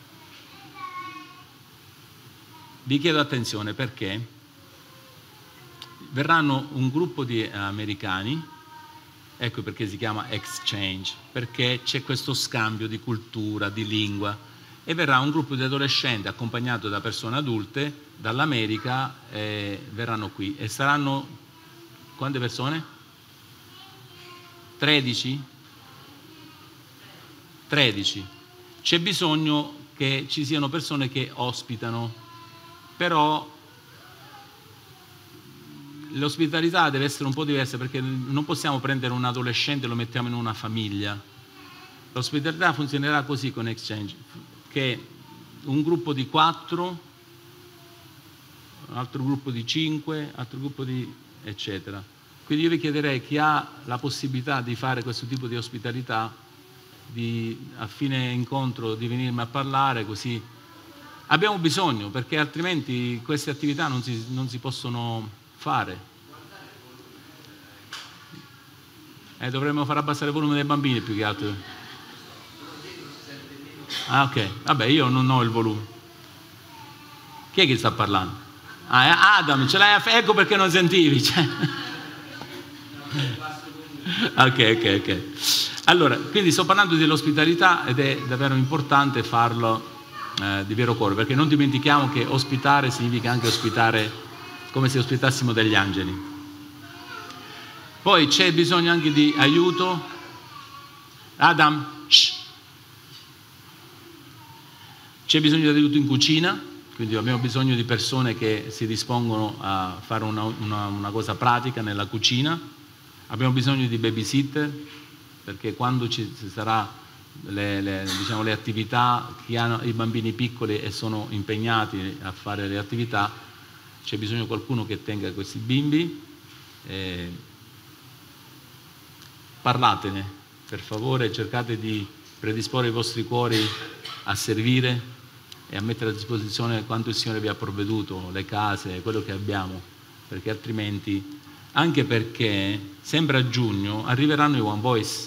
Vi chiedo attenzione perché verranno un gruppo di americani. Ecco perché si chiama Exchange, perché c'è questo scambio di cultura, di lingua, e verrà un gruppo di adolescenti accompagnato da persone adulte dall'America, e verranno qui e saranno quante persone? tredici? tredici. C'è bisogno che ci siano persone che ospitano, però l'ospitalità deve essere un po' diversa, perché non possiamo prendere un adolescente e lo mettiamo in una famiglia. L'ospitalità funzionerà così con Exchange, che un gruppo di quattro, un altro gruppo di cinque, altro gruppo di eccetera. Quindi io vi chiederei chi ha la possibilità di fare questo tipo di ospitalità, di, a fine incontro di venirmi a parlare, così abbiamo bisogno, perché altrimenti queste attività non si, non si possono fare. Eh, dovremmo far abbassare il volume dei bambini più che altro. Ah, ok, vabbè, io non ho il volume. Chi è che sta parlando? Ah, è Adam, ce l'hai a... ecco perché non sentivi. Cioè. ok, ok, ok. Allora, quindi sto parlando dell'ospitalità ed è davvero importante farlo eh, di vero cuore, perché non dimentichiamo che ospitare significa anche ospitare come se ospitassimo degli angeli. Poi c'è bisogno anche di aiuto. Adam, shh. C'è bisogno di aiuto in cucina, quindi abbiamo bisogno di persone che si dispongono a fare una, una, una cosa pratica nella cucina. Abbiamo bisogno di babysitter, perché quando ci sarà le, le, diciamo, le attività, chi ha i bambini piccoli e sono impegnati a fare le attività, c'è bisogno di qualcuno che tenga questi bimbi. Eh, parlatene, per favore, cercate di predisporre i vostri cuori a servire e a mettere a disposizione quanto il Signore vi ha provveduto, le case, quello che abbiamo, perché altrimenti, anche perché sempre a giugno arriveranno i One Voice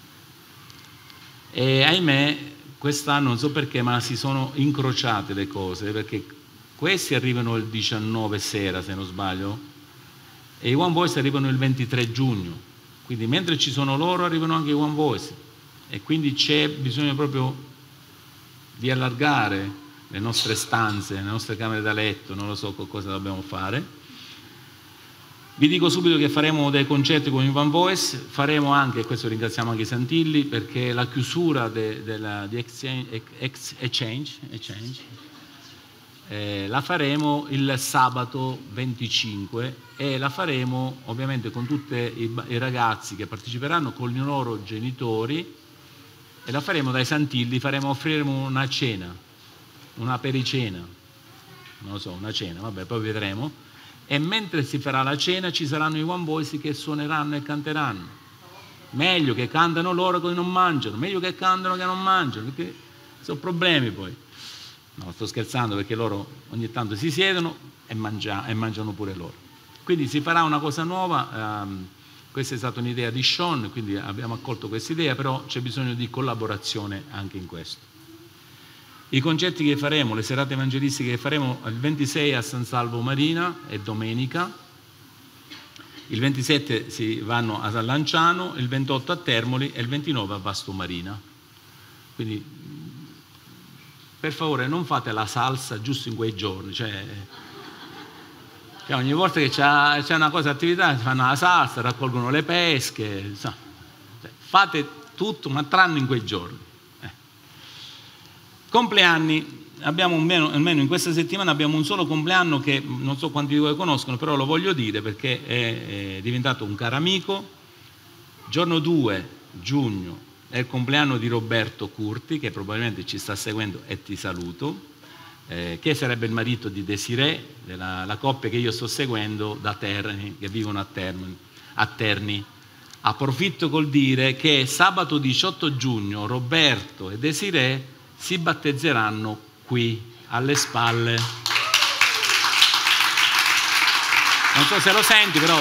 e ahimè quest'anno non so perché, ma si sono incrociate le cose, perché questi arrivano il diciannove sera, se non sbaglio, e i One Voice arrivano il ventitré giugno. Quindi mentre ci sono loro arrivano anche i One Voice. E quindi c'è bisogno proprio di allargare le nostre stanze, le nostre camere da letto, non lo so cosa dobbiamo fare. Vi dico subito che faremo dei concerti con i One Voice, faremo anche, e questo ringraziamo anche i Santilli, perché la chiusura de, de la, di Exchange, Exchange, Exchange Eh, la faremo il sabato venticinque e la faremo ovviamente con tutti i, i ragazzi che parteciperanno, con i loro genitori, e la faremo dai Santilli, faremo, offriremo una cena, una pericena, non lo so, una cena, vabbè, poi vedremo, e mentre si farà la cena ci saranno i One Voice che suoneranno e canteranno. Meglio che cantano loro che non mangiano, meglio che cantano che non mangiano, perché sono problemi poi. No, sto scherzando, perché loro ogni tanto si siedono e, mangia, e mangiano pure loro. Quindi si farà una cosa nuova, ehm, questa è stata un'idea di Sean, quindi abbiamo accolto questa idea, però c'è bisogno di collaborazione anche in questo. I concerti che faremo, le serate evangelistiche che faremo il ventisei a San Salvo Marina, è domenica, il ventisette si vanno a San Lanciano, il ventotto a Termoli e il ventinove a Vasto Marina. Quindi per favore non fate la salsa giusto in quei giorni, cioè, cioè ogni volta che c'è, c'è una cosa attività fanno la salsa, raccolgono le pesche, insomma, cioè, fate tutto ma tranne in quei giorni. Eh. Compleanni, abbiamo un meno, almeno in questa settimana abbiamo un solo compleanno che non so quanti di voi conoscono, però lo voglio dire perché è, è diventato un caro amico. Giorno due giugno è il compleanno di Roberto Curti, che probabilmente ci sta seguendo e ti saluto, eh, che sarebbe il marito di Desiree, della la coppia che io sto seguendo da Terni, che vivono a Terni. A Terni. Approfitto col dire che sabato diciotto giugno Roberto e Desiree si battezzeranno qui, alle spalle. Non so se lo senti, però...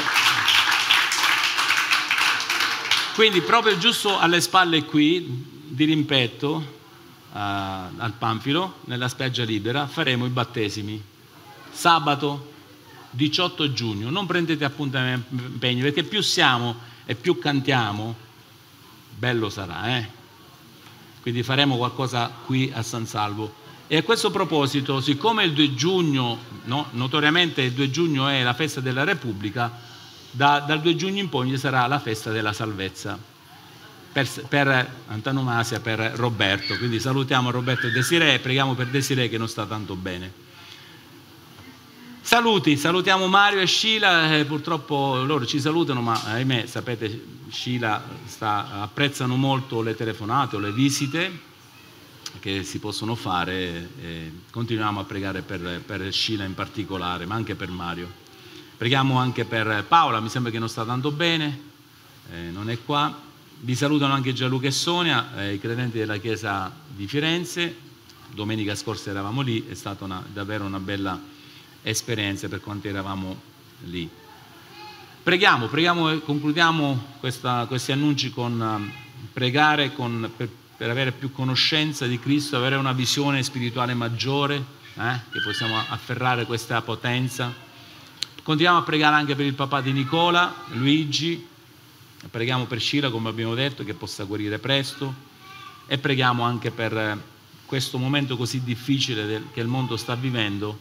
Quindi proprio giusto alle spalle qui, di rimpetto, uh, al Panfilo, nella spiaggia libera, faremo i battesimi. Sabato diciotto giugno, non prendete appuntamenti, perché più siamo e più cantiamo, bello sarà, eh? Quindi faremo qualcosa qui a San Salvo. E a questo proposito, siccome il due giugno, no, notoriamente il due giugno è la festa della Repubblica, Da, dal due giugno in poi sarà la festa della salvezza per, per antonomasia, per Roberto. Quindi salutiamo Roberto e Desiree e preghiamo per Desiree che non sta tanto bene. Saluti, salutiamo Mario e Sheila, eh, purtroppo loro ci salutano, ma ahimè sapete Sheila sta, apprezzano molto le telefonate o le visite che si possono fare, e continuiamo a pregare per, per Sheila in particolare, ma anche per Mario. Preghiamo anche per Paola, mi sembra che non sta tanto bene, eh, non è qua. Vi salutano anche Gianluca e Sonia, eh, i credenti della Chiesa di Firenze. Domenica scorsa eravamo lì, è stata una, davvero una bella esperienza per quanto eravamo lì. Preghiamo, preghiamo e concludiamo questa, questi annunci con um, pregare con, per, per avere più conoscenza di Cristo, avere una visione spirituale maggiore, eh, che possiamo afferrare questa potenza. Continuiamo a pregare anche per il papà di Nicola, Luigi, preghiamo per Sheila, come abbiamo detto, che possa guarire presto, e preghiamo anche per questo momento così difficile del, che il mondo sta vivendo.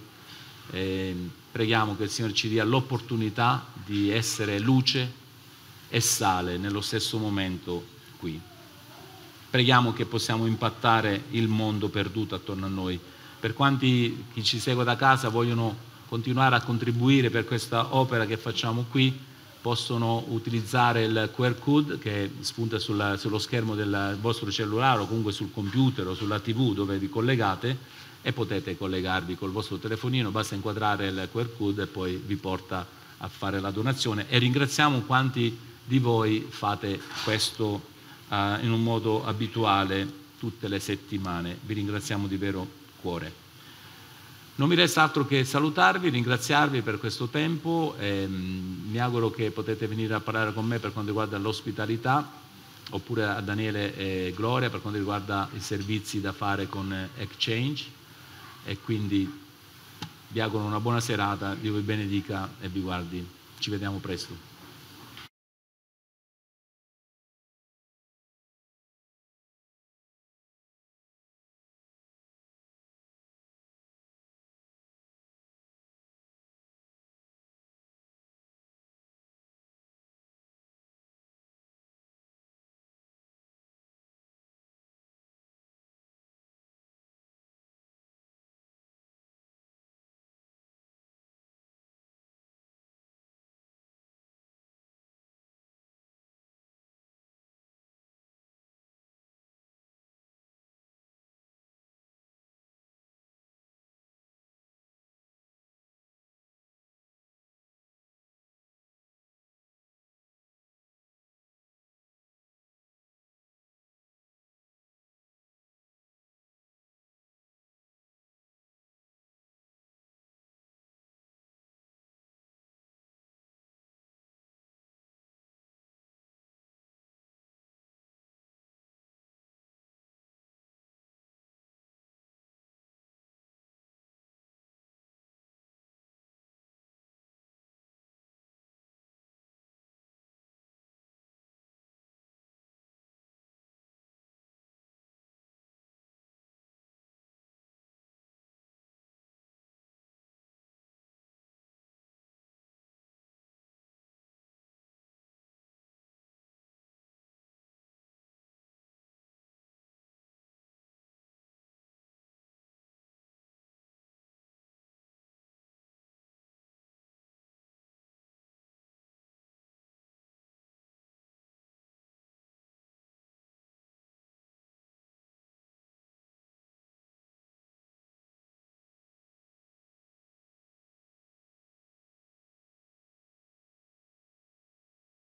E preghiamo che il Signore ci dia l'opportunità di essere luce e sale nello stesso momento qui. Preghiamo che possiamo impattare il mondo perduto attorno a noi. Per quanti chi ci segue da casa vogliono continuare a contribuire per questa opera che facciamo qui, possono utilizzare il Q R code che spunta sulla, sullo schermo del vostro cellulare o comunque sul computer o sulla tivù dove vi collegate, e potete collegarvi col vostro telefonino, basta inquadrare il Q R code e poi vi porta a fare la donazione. E ringraziamo quanti di voi fate questo uh, in un modo abituale tutte le settimane, vi ringraziamo di vero cuore. Non mi resta altro che salutarvi, ringraziarvi per questo tempo, e, mh, mi auguro che potete venire a parlare con me per quanto riguarda l'ospitalità, oppure a Daniele e Gloria per quanto riguarda i servizi da fare con Exchange, e quindi vi auguro una buona serata, Dio vi benedica e vi guardi. Ci vediamo presto.